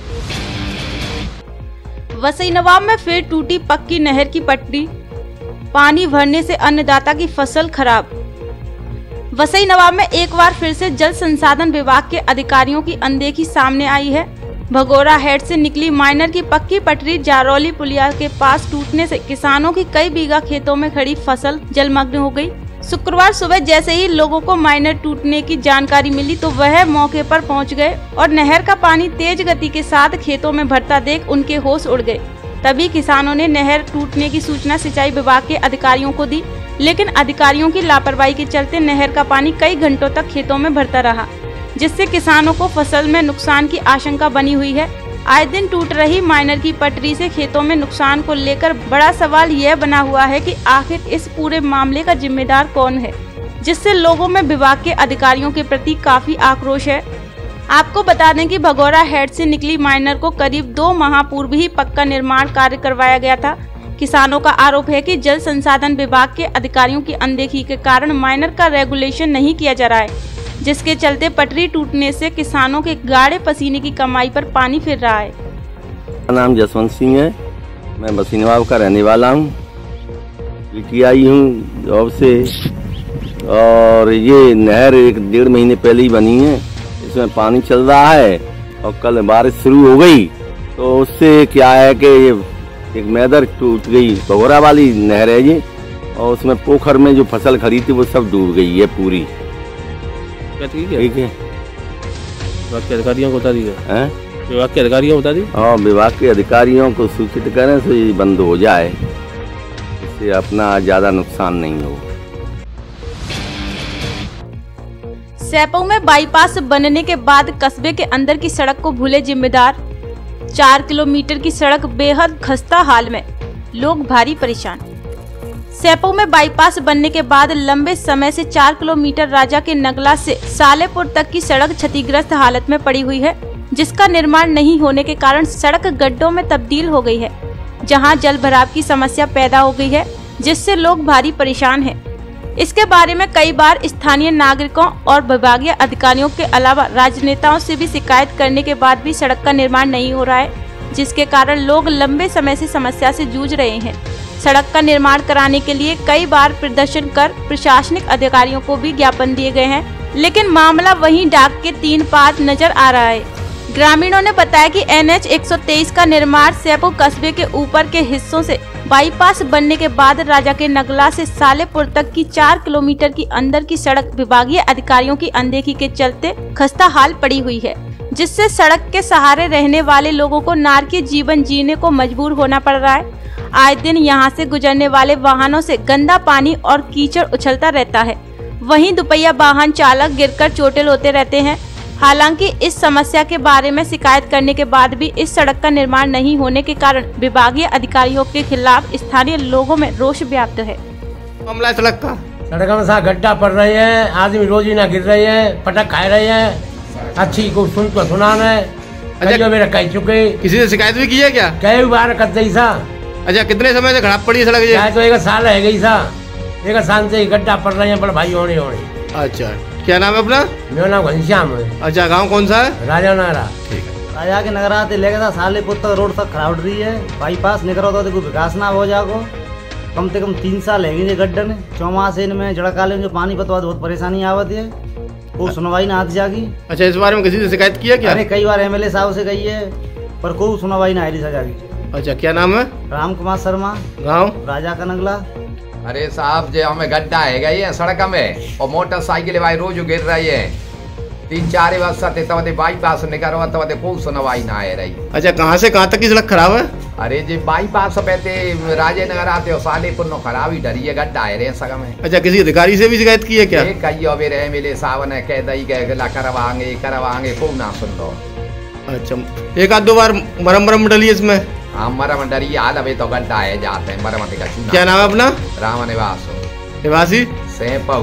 वसई नवाब में फिर टूटी पक्की नहर की पटरी, पानी भरने से अन्नदाता की फसल खराब। वसई नवाब में एक बार फिर से जल संसाधन विभाग के अधिकारियों की अनदेखी सामने आई है। भगोरा हेड से निकली माइनर की पक्की पटरी जारौली पुलिया के पास टूटने से किसानों की कई बीघा खेतों में खड़ी फसल जलमग्न हो गई। शुक्रवार सुबह जैसे ही लोगों को माइनर टूटने की जानकारी मिली तो वह मौके पर पहुंच गए और नहर का पानी तेज गति के साथ खेतों में भरता देख उनके होश उड़ गए। तभी किसानों ने नहर टूटने की सूचना सिंचाई विभाग के अधिकारियों को दी, लेकिन अधिकारियों की लापरवाही के चलते नहर का पानी कई घंटों तक खेतों में भरता रहा, जिससे किसानों को फसल में नुकसान की आशंका बनी हुई है। आए दिन टूट रही माइनर की पटरी से खेतों में नुकसान को लेकर बड़ा सवाल यह बना हुआ है कि आखिर इस पूरे मामले का जिम्मेदार कौन है, जिससे लोगों में विभाग के अधिकारियों के प्रति काफी आक्रोश है। आपको बता दें कि भगोरा हेड से निकली माइनर को करीब 2 माह पूर्व ही पक्का निर्माण कार्य करवाया गया था। किसानों का आरोप है कि जल संसाधन विभाग के अधिकारियों की अनदेखी के कारण माइनर का रेगुलेशन नहीं किया जा रहा है, जिसके चलते पटरी टूटने से किसानों के गाढ़े पसीने की कमाई पर पानी फिर रहा है। मेरा नाम जसवंत सिंह है, मैं वसई नवाब का रहने वाला हूँ, PTI हूँ जॉब से। और ये नहर 1-1.5 महीने पहले ही बनी है, इसमें पानी चल रहा है और कल बारिश शुरू हो गई तो उससे क्या है कि ये एक मैदर टूट गई। भगोरा वाली नहर है ये, और उसमें पोखर में जो फसल खड़ी थी वो सब डूब गई है पूरी। ठीक है, विभाग के अधिकारियों को बता दी है, विभाग के अधिकारियों को बता दी। हाँ, विभाग के अधिकारियों को सूचित करें तो ये बंद हो जाए, इससे अपना ज्यादा नुकसान नहीं हो। सैपऊ में बाईपास बनने के बाद कस्बे के अंदर की सड़क को भूले जिम्मेदार। 4 किलोमीटर की सड़क बेहद खस्ता हाल में, लोग भारी परेशान। सैपऊ में बाईपास बनने के बाद लंबे समय से 4 किलोमीटर राजा के नगला से सालेपुर तक की सड़क क्षतिग्रस्त हालत में पड़ी हुई है, जिसका निर्माण नहीं होने के कारण सड़क गड्ढों में तब्दील हो गई है, जहां जल भराव की समस्या पैदा हो गई है, जिससे लोग भारी परेशान हैं। इसके बारे में कई बार स्थानीय नागरिकों और विभागीय अधिकारियों के अलावा राजनेताओं से भी शिकायत करने के बाद भी सड़क का निर्माण नहीं हो रहा है, जिसके कारण लोग लंबे समय से समस्या से जूझ रहे हैं। सड़क का निर्माण कराने के लिए कई बार प्रदर्शन कर प्रशासनिक अधिकारियों को भी ज्ञापन दिए गए हैं, लेकिन मामला वहीं डाक के 3 पार नजर आ रहा है। ग्रामीणों ने बताया कि NH 123 का निर्माण सेपो कस्बे के ऊपर के हिस्सों से बाईपास बनने के बाद राजा के नगला से सालेपुर तक की 4 किलोमीटर की अंदर की सड़क विभागीय अधिकारियों की अनदेखी के चलते खस्ता हाल पड़ी हुई है, जिससे सड़क के सहारे रहने वाले लोगों को नारकीय जीवन जीने को मजबूर होना पड़ रहा है। आए दिन यहां से गुजरने वाले वाहनों से गंदा पानी और कीचड़ उछलता रहता है। वहीं दुपहिया वाहन चालक गिरकर चोटिल होते रहते हैं। हालांकि इस समस्या के बारे में शिकायत करने के बाद भी इस सड़क का निर्माण नहीं होने के कारण विभागीय अधिकारियों के खिलाफ स्थानीय लोगों में रोष व्याप्त है। मामला सड़क में गड्ढा पड़ रहे हैं, आदमी रोज ही ना गिर रहे हैं, पटक खा रहे हैं, अच्छी को सुन तो सुना है। मेरा कह चुके, किसी से शिकायत भी की है क्या? कई बार कर दी सा। अच्छा, कितने समय से खराब पड़ी है सड़क? ये तो 1 साल रह गई सा, 1 साल से गड्ढा पड़ रहे हैं बड़े भाई होने। अच्छा, क्या नाम है अपना? मेरा नाम घनश्याम है। अच्छा, गांव कौन सा है? राजा नगरा। ठीक है। राजा के नगरा ते लेकर सालेपुर तक रोड तक खराब रही है, बाईपास निकलो तो देखो विकास ना हो जाओ। कम से कम 3 साल है गड्ढे में, चौमासे में जड़काले में जो पानी पतवा बहुत परेशानी आवती है, वो सुनवाई ना आती जागी। अच्छा, इस बारे में किसी से शिकायत किया क्या? अरे कई बार MLA साहब से कही है, पर कोई सुनवाई ना आई जागी। अच्छा, क्या नाम है? राम कुमार शर्मा, गाँव राजा का नगला। अरे साहब, जो हमें गड्ढा है गई सड़क में और मोटरसाइकिल भाई रोज गिर रही है, 3-4 वर्ष से बाईपास निकलो तब कोई सुनवाई ना आ रही। अच्छा, कहाँ से कहाँ तक की सड़क खराब है? अरे जी बाईपास पे राजे नगर आते हो सालेपुर नो खराब ही डरी है, गड्ढा है रे सड़क में। अच्छा, किसी अधिकारी से भी शिकायत की है क्या? कही मेरे MLA साहब ने कह दी करवाएंगे को ना सुन लो। अच्छा, 1-2 बार मरम डली इसमें? हाँ, मरम डरी हाल अभी तो गड्ढा है, जाते हैं मरम का। क्या नाम है अपना? राम निवासी सेपऊ।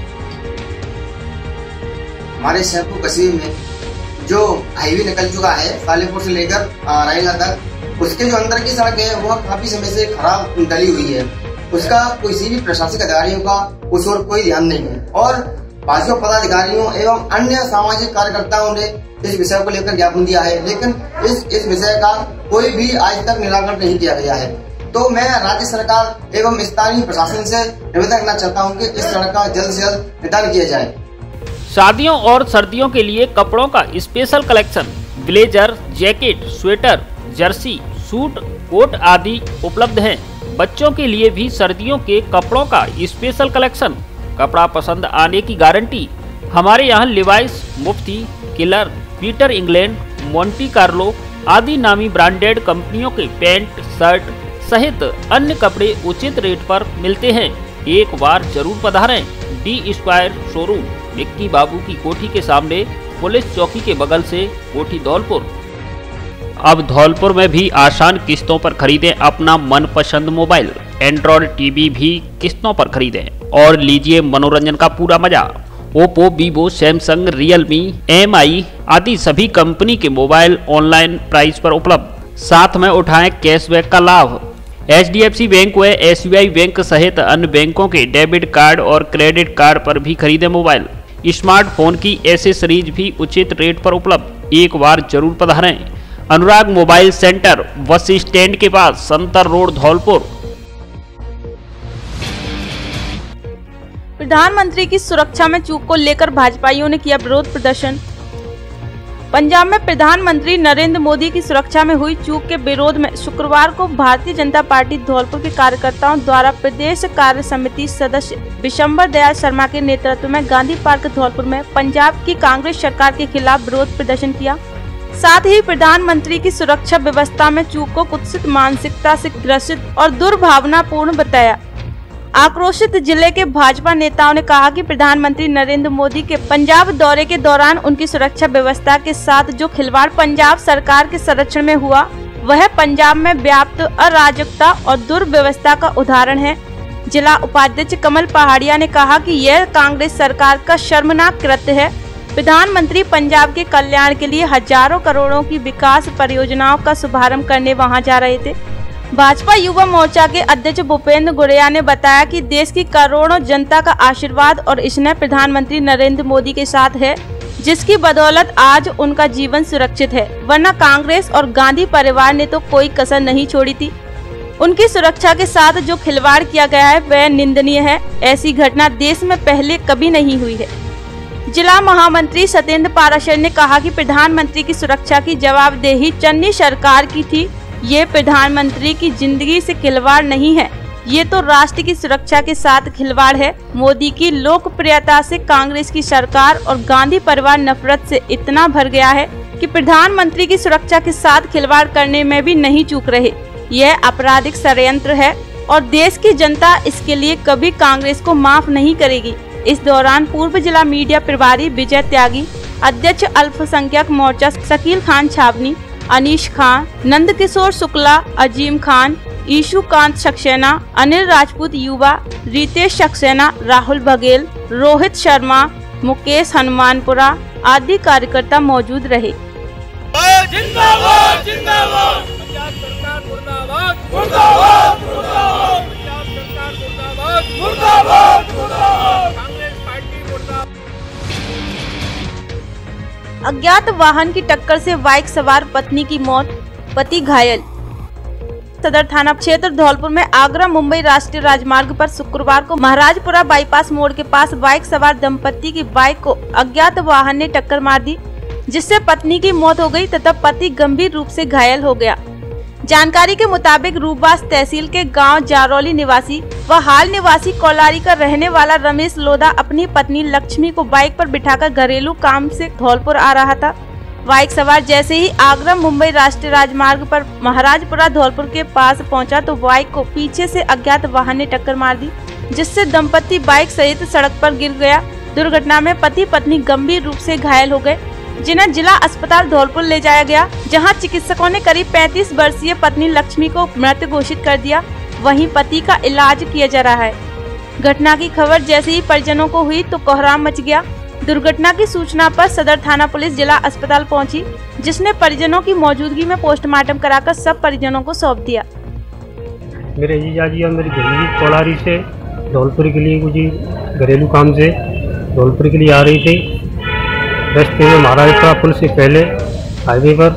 हमारे सेपू कस्बे में जो हाईवे निकल चुका है सालेपुर से लेकर रायला तक, उसके जो अंदर की सड़क है वह काफी समय से खराब डली हुई है। उसका किसी भी प्रशासनिक अधिकारियों का उस ओर कोई ध्यान नहीं है और भाजपा पदाधिकारियों एवं अन्य सामाजिक कार्यकर्ताओं ने इस विषय को लेकर ज्ञापन दिया है, लेकिन इस विषय का कोई भी आज तक निराकरण नहीं किया गया है। तो मैं राज्य सरकार एवं स्थानीय प्रशासन से निवेदन करना चाहता हूं कि इस सड़क का जल्द से जल्द निदान किया जाए। शादियों और सर्दियों के लिए कपड़ों का special collection, blazer, jacket, sweater, jersey, suit, coat आदि उपलब्ध हैं। बच्चों के लिए भी सर्दियों के कपड़ों का स्पेशल कलेक्शन, कपड़ा पसंद आने की गारंटी। हमारे यहाँ Levi's, Mufti, Killer, Peter England, Monte Carlo आदि नामी ब्रांडेड कंपनियों के पैंट, शर्ट सहित अन्य कपड़े उचित रेट पर मिलते हैं। एक बार जरूर पधारें। D square showroom, Vicky Babu की कोठी के सामने, पुलिस चौकी के बगल से, कोठी धौलपुर। अब धौलपुर में भी आसान किस्तों पर खरीदें अपना मनपसंद मोबाइल। एंड्रॉयड टीवी भी किस्तों पर खरीदें और लीजिए मनोरंजन का पूरा मजा। Oppo, Vivo, Samsung, Realme, MI आदि सभी कंपनी के मोबाइल ऑनलाइन प्राइस पर उपलब्ध। साथ में उठाएं कैशबैक का लाभ। HDFC बैंक व SBI बैंक सहित अन्य बैंकों के डेबिट कार्ड और क्रेडिट कार्ड पर भी खरीदें मोबाइल। स्मार्टफोन की एसेसरीज भी उचित रेट पर उपलब्ध। एक बार जरूर पधारें। Anurag mobile centre, bus stand के पास, संतर रोड, धौलपुर। प्रधानमंत्री की सुरक्षा में चूक को लेकर भाजपाइयों ने किया विरोध प्रदर्शन। पंजाब में प्रधानमंत्री नरेंद्र मोदी की सुरक्षा में हुई चूक के विरोध में शुक्रवार को भारतीय जनता पार्टी धौलपुर के कार्यकर्ताओं द्वारा प्रदेश कार्य समिति सदस्य विशंबर दयाल शर्मा के नेतृत्व में गांधी पार्क धौलपुर में पंजाब की कांग्रेस सरकार के खिलाफ विरोध प्रदर्शन किया। साथ ही प्रधानमंत्री की सुरक्षा व्यवस्था में चूक को कुत्सित मानसिकता से ग्रसित और दुर्भावनापूर्ण बताया। आक्रोशित जिले के भाजपा नेताओं ने कहा कि प्रधानमंत्री नरेंद्र मोदी के पंजाब दौरे के दौरान उनकी सुरक्षा व्यवस्था के साथ जो खिलवाड़ पंजाब सरकार के संरक्षण में हुआ, वह पंजाब में व्याप्त अराजकता और दुर्व्यवस्था का उदाहरण है। जिला उपाध्यक्ष कमल पहाड़िया ने कहा कि यह कांग्रेस सरकार का शर्मनाक कृत्य है। प्रधानमंत्री पंजाब के कल्याण के लिए हजारों करोड़ों की विकास परियोजनाओं का शुभारंभ करने वहां जा रहे थे। भाजपा युवा मोर्चा के अध्यक्ष भूपेंद्र गुड़िया ने बताया कि देश की करोड़ों जनता का आशीर्वाद और स्नेह प्रधानमंत्री नरेंद्र मोदी के साथ है, जिसकी बदौलत आज उनका जीवन सुरक्षित है, वरना कांग्रेस और गांधी परिवार ने तो कोई कसर नहीं छोड़ी थी। उनकी सुरक्षा के साथ जो खिलवाड़ किया गया है वह निंदनीय है। ऐसी घटना देश में पहले कभी नहीं हुई है। जिला महामंत्री सत्येंद्र पाराशर ने कहा कि प्रधानमंत्री की सुरक्षा की जवाबदेही चन्नी सरकार की थी। ये प्रधानमंत्री की जिंदगी से खिलवाड़ नहीं है, ये तो राष्ट्र की सुरक्षा के साथ खिलवाड़ है। मोदी की लोकप्रियता से कांग्रेस की सरकार और गांधी परिवार नफरत से इतना भर गया है कि प्रधानमंत्री की सुरक्षा के साथ खिलवाड़ करने में भी नहीं चूक रहे। यह आपराधिक षड्यंत्र है और देश की जनता इसके लिए कभी कांग्रेस को माफ नहीं करेगी। इस दौरान पूर्व जिला मीडिया प्रभारी विजय त्यागी, अध्यक्ष अल्पसंख्यक मोर्चा शकील खान छावनी, अनीश खान, नंदकिशोर शुक्ला, अजीम खान, ईशुकांत सक्सेना, अनिल राजपूत युवा, रितेश सक्सेना, राहुल बघेल, रोहित शर्मा, मुकेश हनुमानपुरा आदि कार्यकर्ता मौजूद रहे। जिंदाबाद जिंदाबाद पंजाब सरकार मुर्दाबाद मुर्दाबाद मुर्दाबाद पंजाब सरकार मुर्दाबाद मुर्दाबाद मुर्दाबाद कांग्रेस पार्टी मुर्दाबाद। अज्ञात वाहन की टक्कर से बाइक सवार पत्नी की मौत, पति घायल। सदर थाना क्षेत्र धौलपुर में आगरा मुंबई राष्ट्रीय राजमार्ग पर शुक्रवार को महाराजपुरा बाईपास मोड़ के पास बाइक सवार दंपति की बाइक को अज्ञात वाहन ने टक्कर मार दी, जिससे पत्नी की मौत हो गई तथा पति गंभीर रूप से घायल हो गया। जानकारी के मुताबिक रूपबास तहसील के गांव जारौली निवासी व हाल निवासी कोलारी का रहने वाला रमेश लोधा अपनी पत्नी लक्ष्मी को बाइक पर बिठाकर घरेलू काम से धौलपुर आ रहा था। बाइक सवार जैसे ही आगरा मुंबई राष्ट्रीय राजमार्ग पर महाराजपुरा धौलपुर के पास पहुंचा तो बाइक को पीछे से अज्ञात वाहन ने टक्कर मार दी, जिससे दंपति बाइक सहित सड़क पर गिर गया। दुर्घटना में पति पत्नी गंभीर रूप से घायल हो गए, जिन्हें जिला अस्पताल धौलपुर ले जाया गया, जहां चिकित्सकों ने करीब 35 वर्षीय पत्नी लक्ष्मी को मृत घोषित कर दिया। वहीं पति का इलाज किया जा रहा है। घटना की खबर जैसे ही परिजनों को हुई तो कोहराम मच गया। दुर्घटना की सूचना पर सदर थाना पुलिस जिला अस्पताल पहुंची, जिसने परिजनों की मौजूदगी में पोस्टमार्टम कराकर सब परिजनों को सौंप दिया। मेरे जीजा जी और मेरी बहन कोलारी से धौलपुर के लिए कुछ घरेलू काम से धौलपुर के लिए आ रही थी। रास्ते में महाराजपुरा पुल से पहले हाईवे पर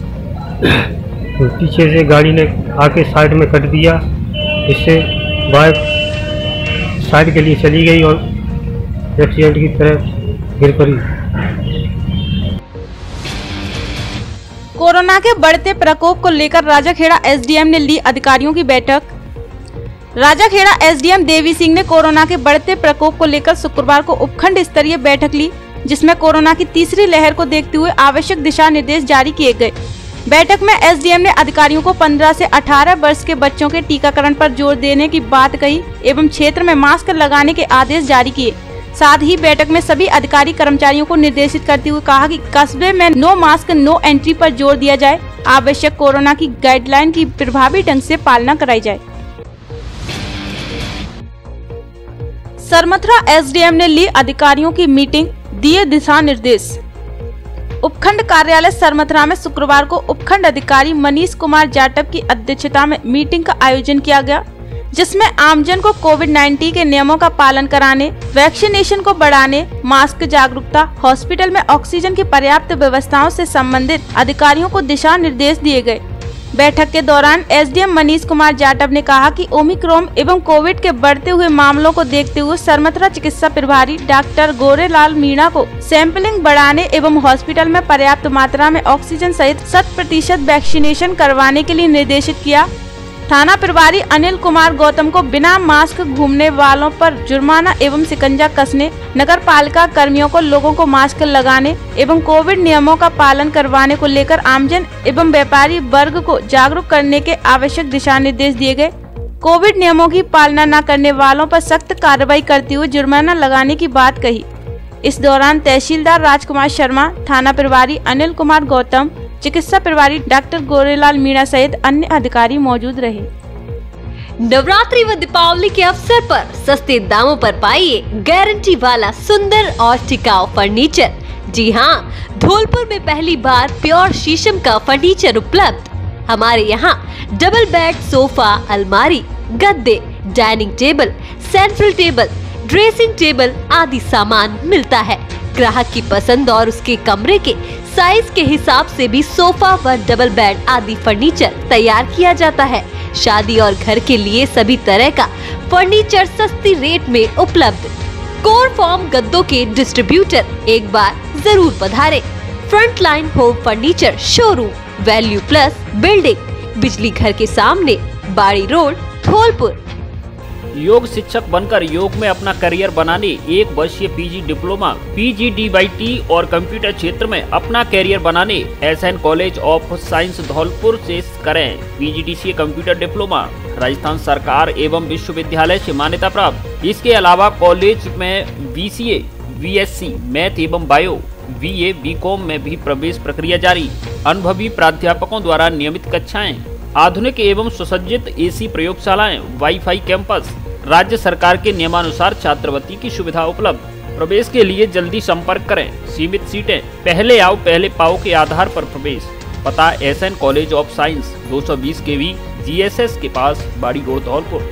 पीछे से गाड़ी ने आके साइड में कट दिया, जिससे बाइक साइड के लिए चली गई और एक्सीडेंट की तरह गिर पड़ी। कोरोना के बढ़ते प्रकोप को लेकर राजाखेड़ा एसडीएम ने ली अधिकारियों की बैठक। राजाखेड़ा एसडीएम देवी सिंह ने कोरोना के बढ़ते प्रकोप को लेकर शुक्रवार को उपखंड स्तरीय बैठक ली, जिसमें कोरोना की तीसरी लहर को देखते हुए आवश्यक दिशा निर्देश जारी किए गए। बैठक में एसडीएम ने अधिकारियों को 15 से 18 वर्ष के बच्चों के टीकाकरण पर जोर देने की बात कही एवं क्षेत्र में मास्क लगाने के आदेश जारी किए। साथ ही बैठक में सभी अधिकारी कर्मचारियों को निर्देशित करते हुए कहा कि कस्बे में नो मास्क नो एंट्री पर जोर दिया जाए, आवश्यक कोरोना की गाइडलाइन की प्रभावी ढंग से पालना कराई जाए। सरमथुरा एसडीएम ने ली अधिकारियों की मीटिंग, दिए दिशा निर्देश। उपखंड कार्यालय सरमथुरा में शुक्रवार को उपखंड अधिकारी मनीष कुमार जाटव की अध्यक्षता में मीटिंग का आयोजन किया गया, जिसमें आमजन को कोविड-19 के नियमों का पालन कराने, वैक्सीनेशन को बढ़ाने, मास्क जागरूकता, हॉस्पिटल में ऑक्सीजन की पर्याप्त व्यवस्थाओं से संबंधित अधिकारियों को दिशा निर्देश दिए गए। बैठक के दौरान एसडीएम मनीष कुमार जाटव ने कहा कि ओमिक्रॉन एवं कोविड के बढ़ते हुए मामलों को देखते हुए सरमथुरा चिकित्सा प्रभारी डॉक्टर गोरेलाल मीणा को सैंपलिंग बढ़ाने एवं हॉस्पिटल में पर्याप्त मात्रा में ऑक्सीजन सहित 100% वैक्सीनेशन करवाने के लिए निर्देशित किया। थाना प्रभारी अनिल कुमार गौतम को बिना मास्क घूमने वालों पर जुर्माना एवं शिकंजा कसने, नगर पालिका कर्मियों को लोगों को मास्क लगाने एवं कोविड नियमों का पालन करवाने को लेकर आमजन एवं व्यापारी वर्ग को जागरूक करने के आवश्यक दिशा निर्देश दिए गए। कोविड नियमों की पालना न करने वालों पर सख्त कार्रवाई करते हुए जुर्माना लगाने की बात कही। इस दौरान तहसीलदार राजकुमार शर्मा, थाना प्रभारी अनिल कुमार गौतम, चिकित्सा प्रभारी डॉक्टर गोरेलाल मीणा सहित अन्य अधिकारी मौजूद रहे। नवरात्रि व दीपावली के अवसर पर सस्ते दामों पर पाइए गारंटी वाला सुंदर और टिकाऊ फर्नीचर। जी हां, धौलपुर में पहली बार प्योर शीशम का फर्नीचर उपलब्ध। हमारे यहाँ डबल बेड, सोफा, अलमारी, गद्दे, dining table, central table, dressing table आदि सामान मिलता है। ग्राहक की पसंद और उसके कमरे के साइज के हिसाब से भी सोफा व डबल बेड आदि फर्नीचर तैयार किया जाता है। शादी और घर के लिए सभी तरह का फर्नीचर सस्ती रेट में उपलब्ध। कोरफॉर्म गद्दों के डिस्ट्रीब्यूटर एक बार जरूर पधारे। Frontline home furniture showroom, value plus building, बिजली घर के सामने, बाड़ी रोड, धौलपुर। योग शिक्षक बनकर योग में अपना करियर बनाने 1 वर्षीय पीजी डिप्लोमा, PGDYT और कंप्यूटर क्षेत्र में अपना करियर बनाने SN college of science Dholpur से करें PGDCA कंप्यूटर डिप्लोमा, राजस्थान सरकार एवं विश्वविद्यालय से मान्यता प्राप्त। इसके अलावा कॉलेज में BCA, BSc मैथ एवं बायो, BA, BCom में भी प्रवेश प्रक्रिया जारी। अनुभवी प्राध्यापकों द्वारा नियमित कक्षाएं, आधुनिक एवं सुसज्जित AC प्रयोगशालाएं, वाईफाई कैंपस, राज्य सरकार के नियमानुसार छात्रवृत्ति की सुविधा उपलब्ध। प्रवेश के लिए जल्दी संपर्क करें। सीमित सीटें, पहले आओ पहले पाओ के आधार पर प्रवेश। पता SN college of science 220 kV GSS के पास, बाड़ी रोड, धौलपुर।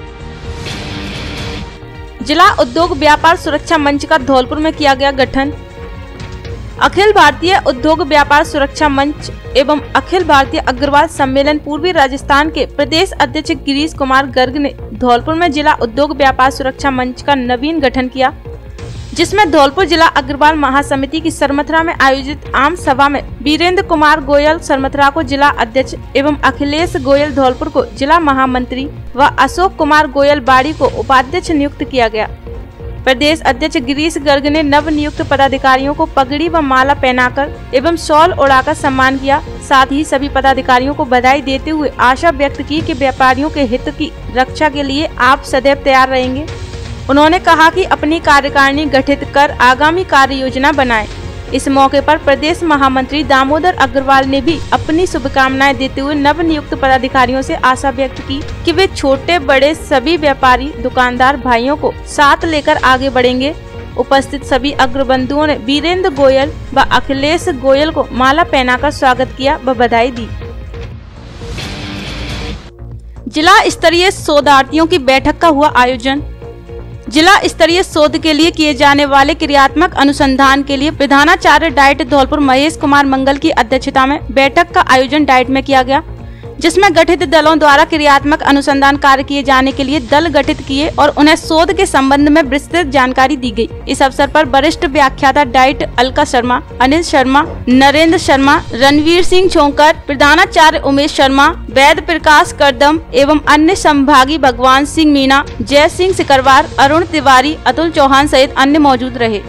जिला उद्योग व्यापार सुरक्षा मंच का धौलपुर में किया गया गठन। अखिल भारतीय उद्योग व्यापार सुरक्षा मंच एवं अखिल भारतीय अग्रवाल सम्मेलन पूर्वी राजस्थान के प्रदेश अध्यक्ष गिरीश कुमार गर्ग ने धौलपुर में जिला उद्योग व्यापार सुरक्षा मंच का नवीन गठन किया, जिसमें धौलपुर जिला अग्रवाल महासमिति की सरमथरा में आयोजित आम सभा में वीरेंद्र कुमार गोयल सरमथरा को जिला अध्यक्ष एवं अखिलेश गोयल धौलपुर को जिला महामंत्री व अशोक कुमार गोयल बाड़ी को उपाध्यक्ष नियुक्त किया गया। प्रदेश अध्यक्ष गिरीश गर्ग ने नव नियुक्त पदाधिकारियों को पगड़ी व माला पहनाकर एवं शॉल उड़ाकर सम्मान किया। साथ ही सभी पदाधिकारियों को बधाई देते हुए आशा व्यक्त की कि व्यापारियों के हित की रक्षा के लिए आप सदैव तैयार रहेंगे। उन्होंने कहा कि अपनी कार्यकारिणी गठित कर आगामी कार्य योजना बनाएं। इस मौके पर प्रदेश महामंत्री दामोदर अग्रवाल ने भी अपनी शुभकामनाएं देते हुए नव नियुक्त पदाधिकारियों से आशा व्यक्त की कि वे छोटे बड़े सभी व्यापारी दुकानदार भाइयों को साथ लेकर आगे बढ़ेंगे। उपस्थित सभी अग्रबंधुओं ने वीरेंद्र गोयल व अखिलेश गोयल को माला पहनाकर स्वागत किया व बधाई दी। जिला स्तरीय शोधार्थियों की बैठक का हुआ आयोजन। जिला स्तरीय शोध के लिए किए जाने वाले क्रियात्मक अनुसंधान के लिए प्रधानाचार्य डाइट धौलपुर महेश कुमार मंगल की अध्यक्षता में बैठक का आयोजन डाइट में किया गया, जिसमें गठित दलों द्वारा क्रियात्मक अनुसंधान कार्य किए जाने के लिए दल गठित किए और उन्हें शोध के संबंध में विस्तृत जानकारी दी गई। इस अवसर पर वरिष्ठ व्याख्याता डाइट अलका शर्मा, अनिल शर्मा, नरेंद्र शर्मा, रणवीर सिंह छोंकर, प्रधानाचार्य उमेश शर्मा, वैद प्रकाश करदम एवं अन्य संभागी भगवान सिंह मीणा, जय सिंह सिकरवार, अरुण तिवारी, अतुल चौहान सहित अन्य मौजूद रहे।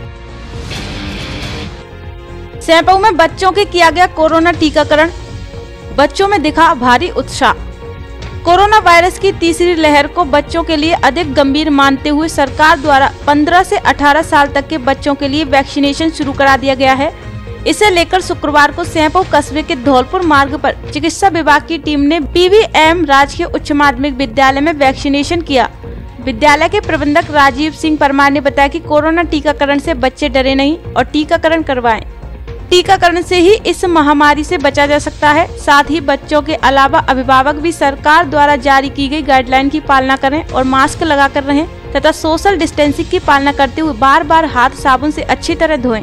सैंपऊ में बच्चों के किया गया कोरोना टीकाकरण। बच्चों में दिखा भारी उत्साह। कोरोना वायरस की तीसरी लहर को बच्चों के लिए अधिक गंभीर मानते हुए सरकार द्वारा 15 से 18 साल तक के बच्चों के लिए वैक्सीनेशन शुरू करा दिया गया है। इसे लेकर शुक्रवार को सैंपऊ कस्बे के धौलपुर मार्ग पर चिकित्सा विभाग की टीम ने PVM राजकीय उच्च माध्यमिक विद्यालय में वैक्सीनेशन किया। विद्यालय के प्रबंधक राजीव सिंह परमार ने बताया कि कोरोना टीकाकरण से बच्चे डरे नहीं और टीकाकरण करवाएं। टीकाकरण से ही इस महामारी से बचा जा सकता है। साथ ही बच्चों के अलावा अभिभावक भी सरकार द्वारा जारी की गई गाइडलाइन की पालना करें और मास्क लगाकर रहें तथा सोशल डिस्टेंसिंग की पालना करते हुए बार बार हाथ साबुन से अच्छी तरह धोएं।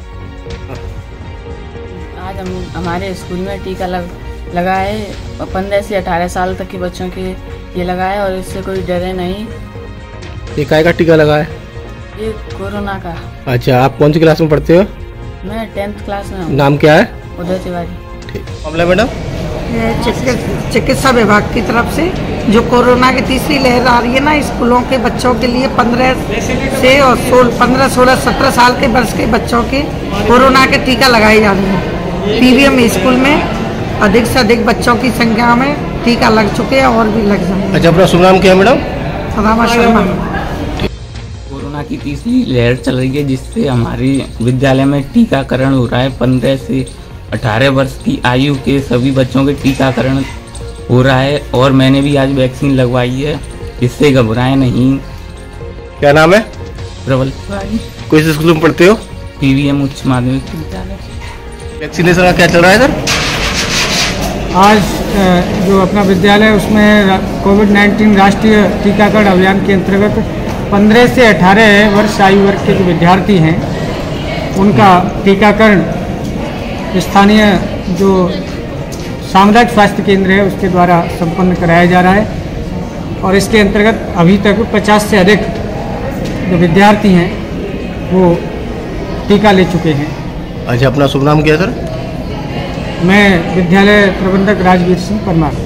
आज हमारे स्कूल में टीका लगा है। 15 से 18 साल तक के बच्चों के ये लगा है और इससे कोई डरे नहीं। ये काय का टीका लगा है? ये कोरोना का। अच्छा, आप कौन सी क्लास में पढ़ते हो? मैं 10th क्लास में हूँ। नाम क्या है? उदय तिवारी। ठीक। मामला मैडम? चिकित्सा विभाग की तरफ से जो कोरोना की तीसरी लहर आ रही है ना, स्कूलों के बच्चों के लिए 15 से और 15, 16, 17 साल के वर्ष के बच्चों के कोरोना के टीका लगाए जा रहे हैं। PVM स्कूल में अधिक से अधिक बच्चों की संख्या में टीका लग चुके हैं और भी लग जाएंगे। अच्छा, अपना शुभ नाम क्या है मैडम? रामा शर्मा। कोरोना की तीसरी लहर चल रही है, जिससे हमारे विद्यालय में टीकाकरण हो रहा है। 15 से 18 वर्ष की आयु के सभी बच्चों के टीकाकरण हो रहा है और मैंने भी आज वैक्सीन लगवाई है। इससे घबराएं नहीं। क्या नाम है? प्रबल तिवारी। किस स्कूल में पढ़ते हो? PVM उच्च माध्यमिक विद्यालय। वैक्सीनेशन का क्या चल रहा है सर? आज जो अपना विद्यालय है उसमें कोविड-19 राष्ट्रीय टीकाकरण अभियान के अंतर्गत 15 से 18 वर्ष आयु वर्ग के जो विद्यार्थी हैं उनका टीकाकरण स्थानीय जो सामुदायिक स्वास्थ्य केंद्र है उसके द्वारा संपन्न कराया जा रहा है। और इसके अंतर्गत अभी तक 50 से अधिक जो विद्यार्थी हैं वो टीका ले चुके हैं। अच्छा, अपना शुभ नाम क्या है सर? मैं विद्यालय प्रबंधक राजवीर सिंह परमार।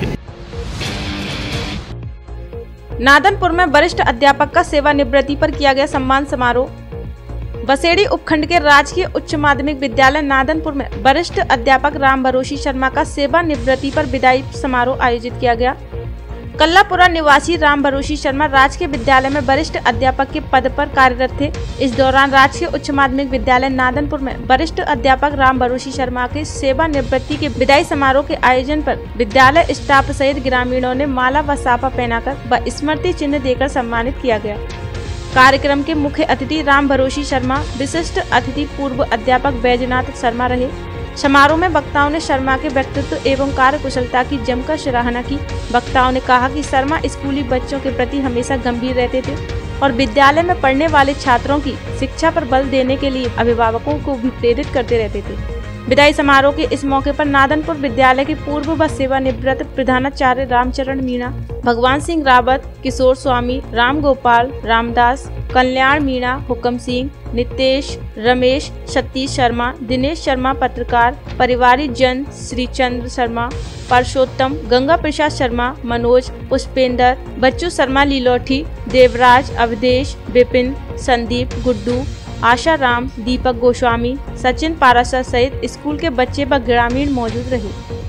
नादनपुर में वरिष्ठ अध्यापक का सेवानिवृत्ति पर किया गया सम्मान समारोह। बसेड़ी उपखंड के राजकीय उच्च माध्यमिक विद्यालय नादनपुर में वरिष्ठ अध्यापक राम भरोसी शर्मा का सेवानिवृत्ति पर विदाई समारोह आयोजित किया गया। कल्लापुरा निवासी राम भरोसी शर्मा राजकीय विद्यालय में वरिष्ठ अध्यापक के पद पर कार्यरत थे। इस दौरान राजकीय उच्च माध्यमिक विद्यालय नादनपुर में वरिष्ठ अध्यापक राम भरोसी शर्मा के सेवानिवृत्ति के विदाई समारोह के आयोजन पर विद्यालय स्टाफ सहित ग्रामीणों ने माला व साफा पहनाकर व स्मृति चिन्ह देकर सम्मानित किया गया। कार्यक्रम के मुख्य अतिथि राम भरोसी शर्मा, विशिष्ट अतिथि पूर्व अध्यापक बैजनाथ शर्मा रहे। समारोह में वक्ताओं ने शर्मा के व्यक्तित्व एवं कार्यकुशलता की जमकर सराहना की। वक्ताओं ने कहा कि शर्मा स्कूली बच्चों के प्रति हमेशा गंभीर रहते थे और विद्यालय में पढ़ने वाले छात्रों की शिक्षा पर बल देने के लिए अभिभावकों को भी प्रेरित करते रहते थे। विदाई समारोह के इस मौके पर नादनपुर विद्यालय के पूर्व व सेवानिवृत्त प्रधानाचार्य रामचरण मीणा, भगवान सिंह रावत, किशोर स्वामी, राम गोपाल, रामदास, कल्याण मीणा, हुक्म सिंह, नितेश, रमेश, सतीश शर्मा, दिनेश शर्मा पत्रकार, परिवारिक जन, श्रीचंद्र शर्मा, परशोत्तम, गंगा प्रसाद शर्मा, मनोज, पुष्पेंद्र, बच्चू शर्मा लीलोठी, देवराज, अवधेश, विपिन, संदीप, गुड्डू, आशा राम, दीपक गोस्वामी, सचिन पाराशर सहित स्कूल के बच्चे व ग्रामीण मौजूद रहे।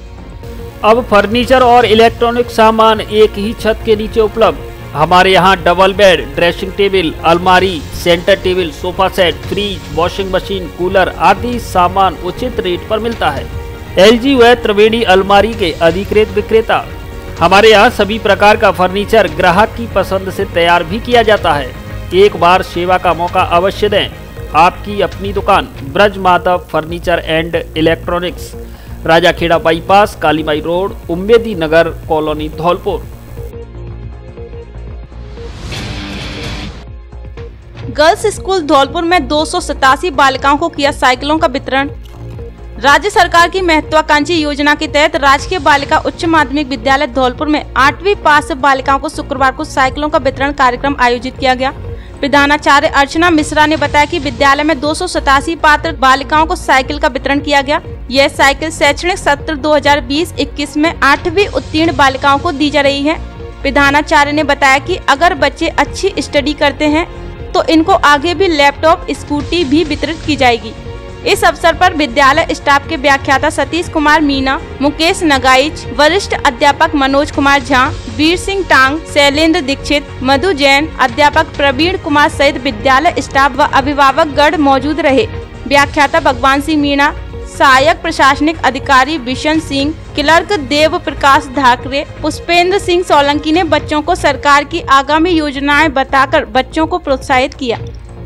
अब फर्नीचर और इलेक्ट्रॉनिक सामान एक ही छत के नीचे उपलब्ध। हमारे यहाँ डबल बेड, ड्रेसिंग टेबल, अलमारी, centre table, sofa set, fridge, washing machine, cooler आदि सामान उचित रेट पर मिलता है। LG व त्रिवेणी अलमारी के अधिकृत विक्रेता। हमारे यहाँ सभी प्रकार का फर्नीचर ग्राहक की पसंद से तैयार भी किया जाता है। एक बार सेवा का मौका अवश्य दें। आपकी अपनी दुकान Braj Madhav furniture and electronics, Rajakheda bypass, Kalimai road, Ummedi Nagar colony, Dholpur. Girls school Dholpur में 287 बालिकाओं को किया साइकिलों का वितरण। राज्य सरकार की महत्वाकांक्षी योजना के तहत राजकीय बालिका उच्च माध्यमिक विद्यालय धौलपुर में 8वीं पास बालिकाओं को शुक्रवार को साइकिलों का वितरण कार्यक्रम आयोजित किया गया। प्रधानाचार्य अर्चना मिश्रा ने बताया कि विद्यालय में 287 पात्र बालिकाओं को साइकिल का वितरण किया गया। यह साइकिल शैक्षणिक सत्र 2020-21 में 8वीं उत्तीर्ण बालिकाओं को दी जा रही है। प्रधानाचार्य ने बताया कि अगर बच्चे अच्छी स्टडी करते हैं तो इनको आगे भी लैपटॉप, स्कूटी भी वितरित की जाएगी। इस अवसर पर विद्यालय स्टाफ के व्याख्याता सतीश कुमार मीणा, मुकेश नगाइच, वरिष्ठ अध्यापक मनोज कुमार झा, वीर सिंह टांग, शैलेंद्र दीक्षित, मधु जैन, अध्यापक प्रवीण कुमार सहित विद्यालय स्टाफ व अभिभावक गण मौजूद रहे। व्याख्याता भगवान सिंह मीणा, सहायक प्रशासनिक अधिकारी विशन सिंह, क्लर्क देव प्रकाश धाकरे, पुष्पेंद्र सिंह सोलंकी ने बच्चों को सरकार की आगामी योजनाएं बताकर बच्चों को प्रोत्साहित किया।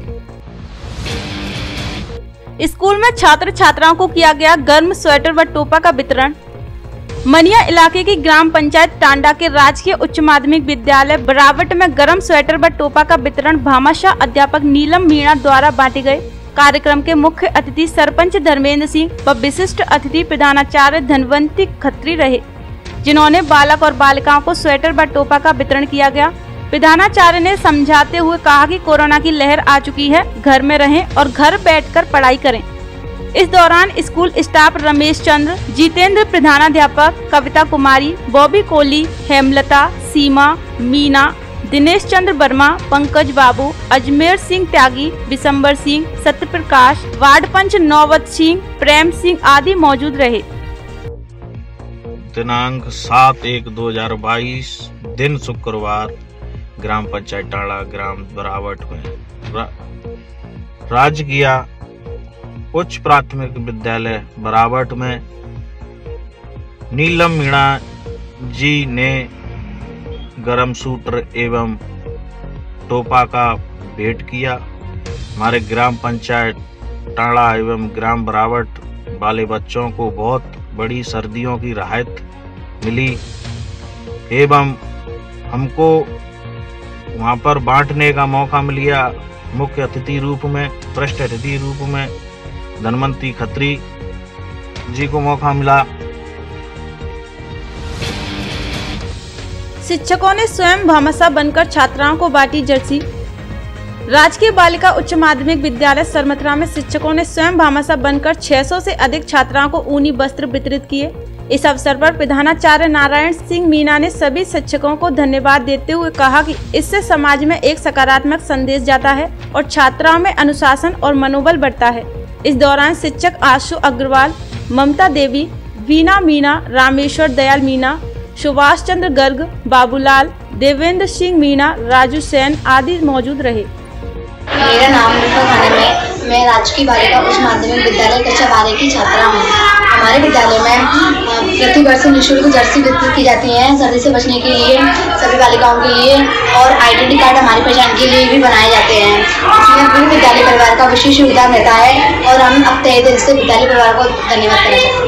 स्कूल में छात्र छात्राओं को किया गया गर्म स्वेटर व टोपा का वितरण। मनिया इलाके की ग्राम पंचायत टांडा के राजकीय उच्च माध्यमिक विद्यालय बरावट में गर्म स्वेटर व टोपा का वितरण भामाशाह अध्यापक नीलम मीणा द्वारा बांटे गए। कार्यक्रम के मुख्य अतिथि सरपंच धर्मेंद्र सिंह व विशिष्ट अतिथि प्रधानाचार्य धनवंती खत्री रहे, जिन्होंने बालक और बालिकाओं को स्वेटर व टोपा का वितरण किया गया। प्रधानाचार्य ने समझाते हुए कहा कि कोरोना की लहर आ चुकी है, घर में रहें और घर बैठकर पढ़ाई करें। इस दौरान स्कूल स्टाफ रमेश चंद्र, जितेंद्र प्रधानाध्यापक, कविता कुमारी, बॉबी कोहली, हेमलता, सीमा, मीना, दिनेश चंद्र वर्मा, पंकज बाबू, अजमेर सिंह त्यागी, विशंबर सिंह, सत्यप्रकाश, वार्ड पंच नौवत सिंह, प्रेम सिंह आदि मौजूद रहे। दिनांक 7/1/2022 दिन शुक्रवार ग्राम पंचायत टाड़ा ग्राम बरावट में राजकीय उच्च प्राथमिक विद्यालय बरावट में नीलम मीणा जी ने गरम सूत्र एवं टोपा का भेंट किया। हमारे ग्राम पंचायत टाड़ा एवं ग्राम बरावट वाले बच्चों को बहुत बड़ी सर्दियों की राहत मिली एवं हमको वहाँ पर बांटने का मौका मिल गया। मुख्य अतिथि रूप में, पृष्ठ अतिथि रूप में धनवंती खत्री जी को मौका मिला। शिक्षकों ने स्वयं भामाशाह बनकर छात्राओं को बांटी जर्सी। राजकीय बालिका उच्च माध्यमिक विद्यालय सरमथरा में शिक्षकों ने स्वयं भामाशाह बनकर 600 से अधिक छात्राओं को ऊनी वस्त्र वितरित किए। इस अवसर पर प्रधानाचार्य नारायण सिंह मीणा ने सभी शिक्षकों को धन्यवाद देते हुए कहा कि इससे समाज में एक सकारात्मक संदेश जाता है और छात्राओं में अनुशासन और मनोबल बढ़ता है। इस दौरान शिक्षक आशु अग्रवाल, ममता देवी, वीना मीणा, रामेश्वर दयाल मीणा, सुभाष चंद्र गर्ग, बाबूलाल, देवेंद्र सिंह मीणा, राजू सेन आदि मौजूद रहे। मेरा नाम रूपा खानम है। मैं राजकीय बालिका उच्च माध्यमिक विद्यालय कक्षा 12 की छात्रा हूँ। हमारे विद्यालय में प्रति वर्ष निःशुल्क जर्सी वितरित की जाती है सर्दी से बचने के लिए सभी बालिकाओं के लिए, और आइडेंटिटी कार्ड हमारी पहचान के लिए भी बनाए जाते हैं। इसमें पूरे विद्यालय परिवार का विशेष योगदान रहता है और हम अब तहे दिल से विद्यालय परिवार को धन्यवाद करना चाहते हैं।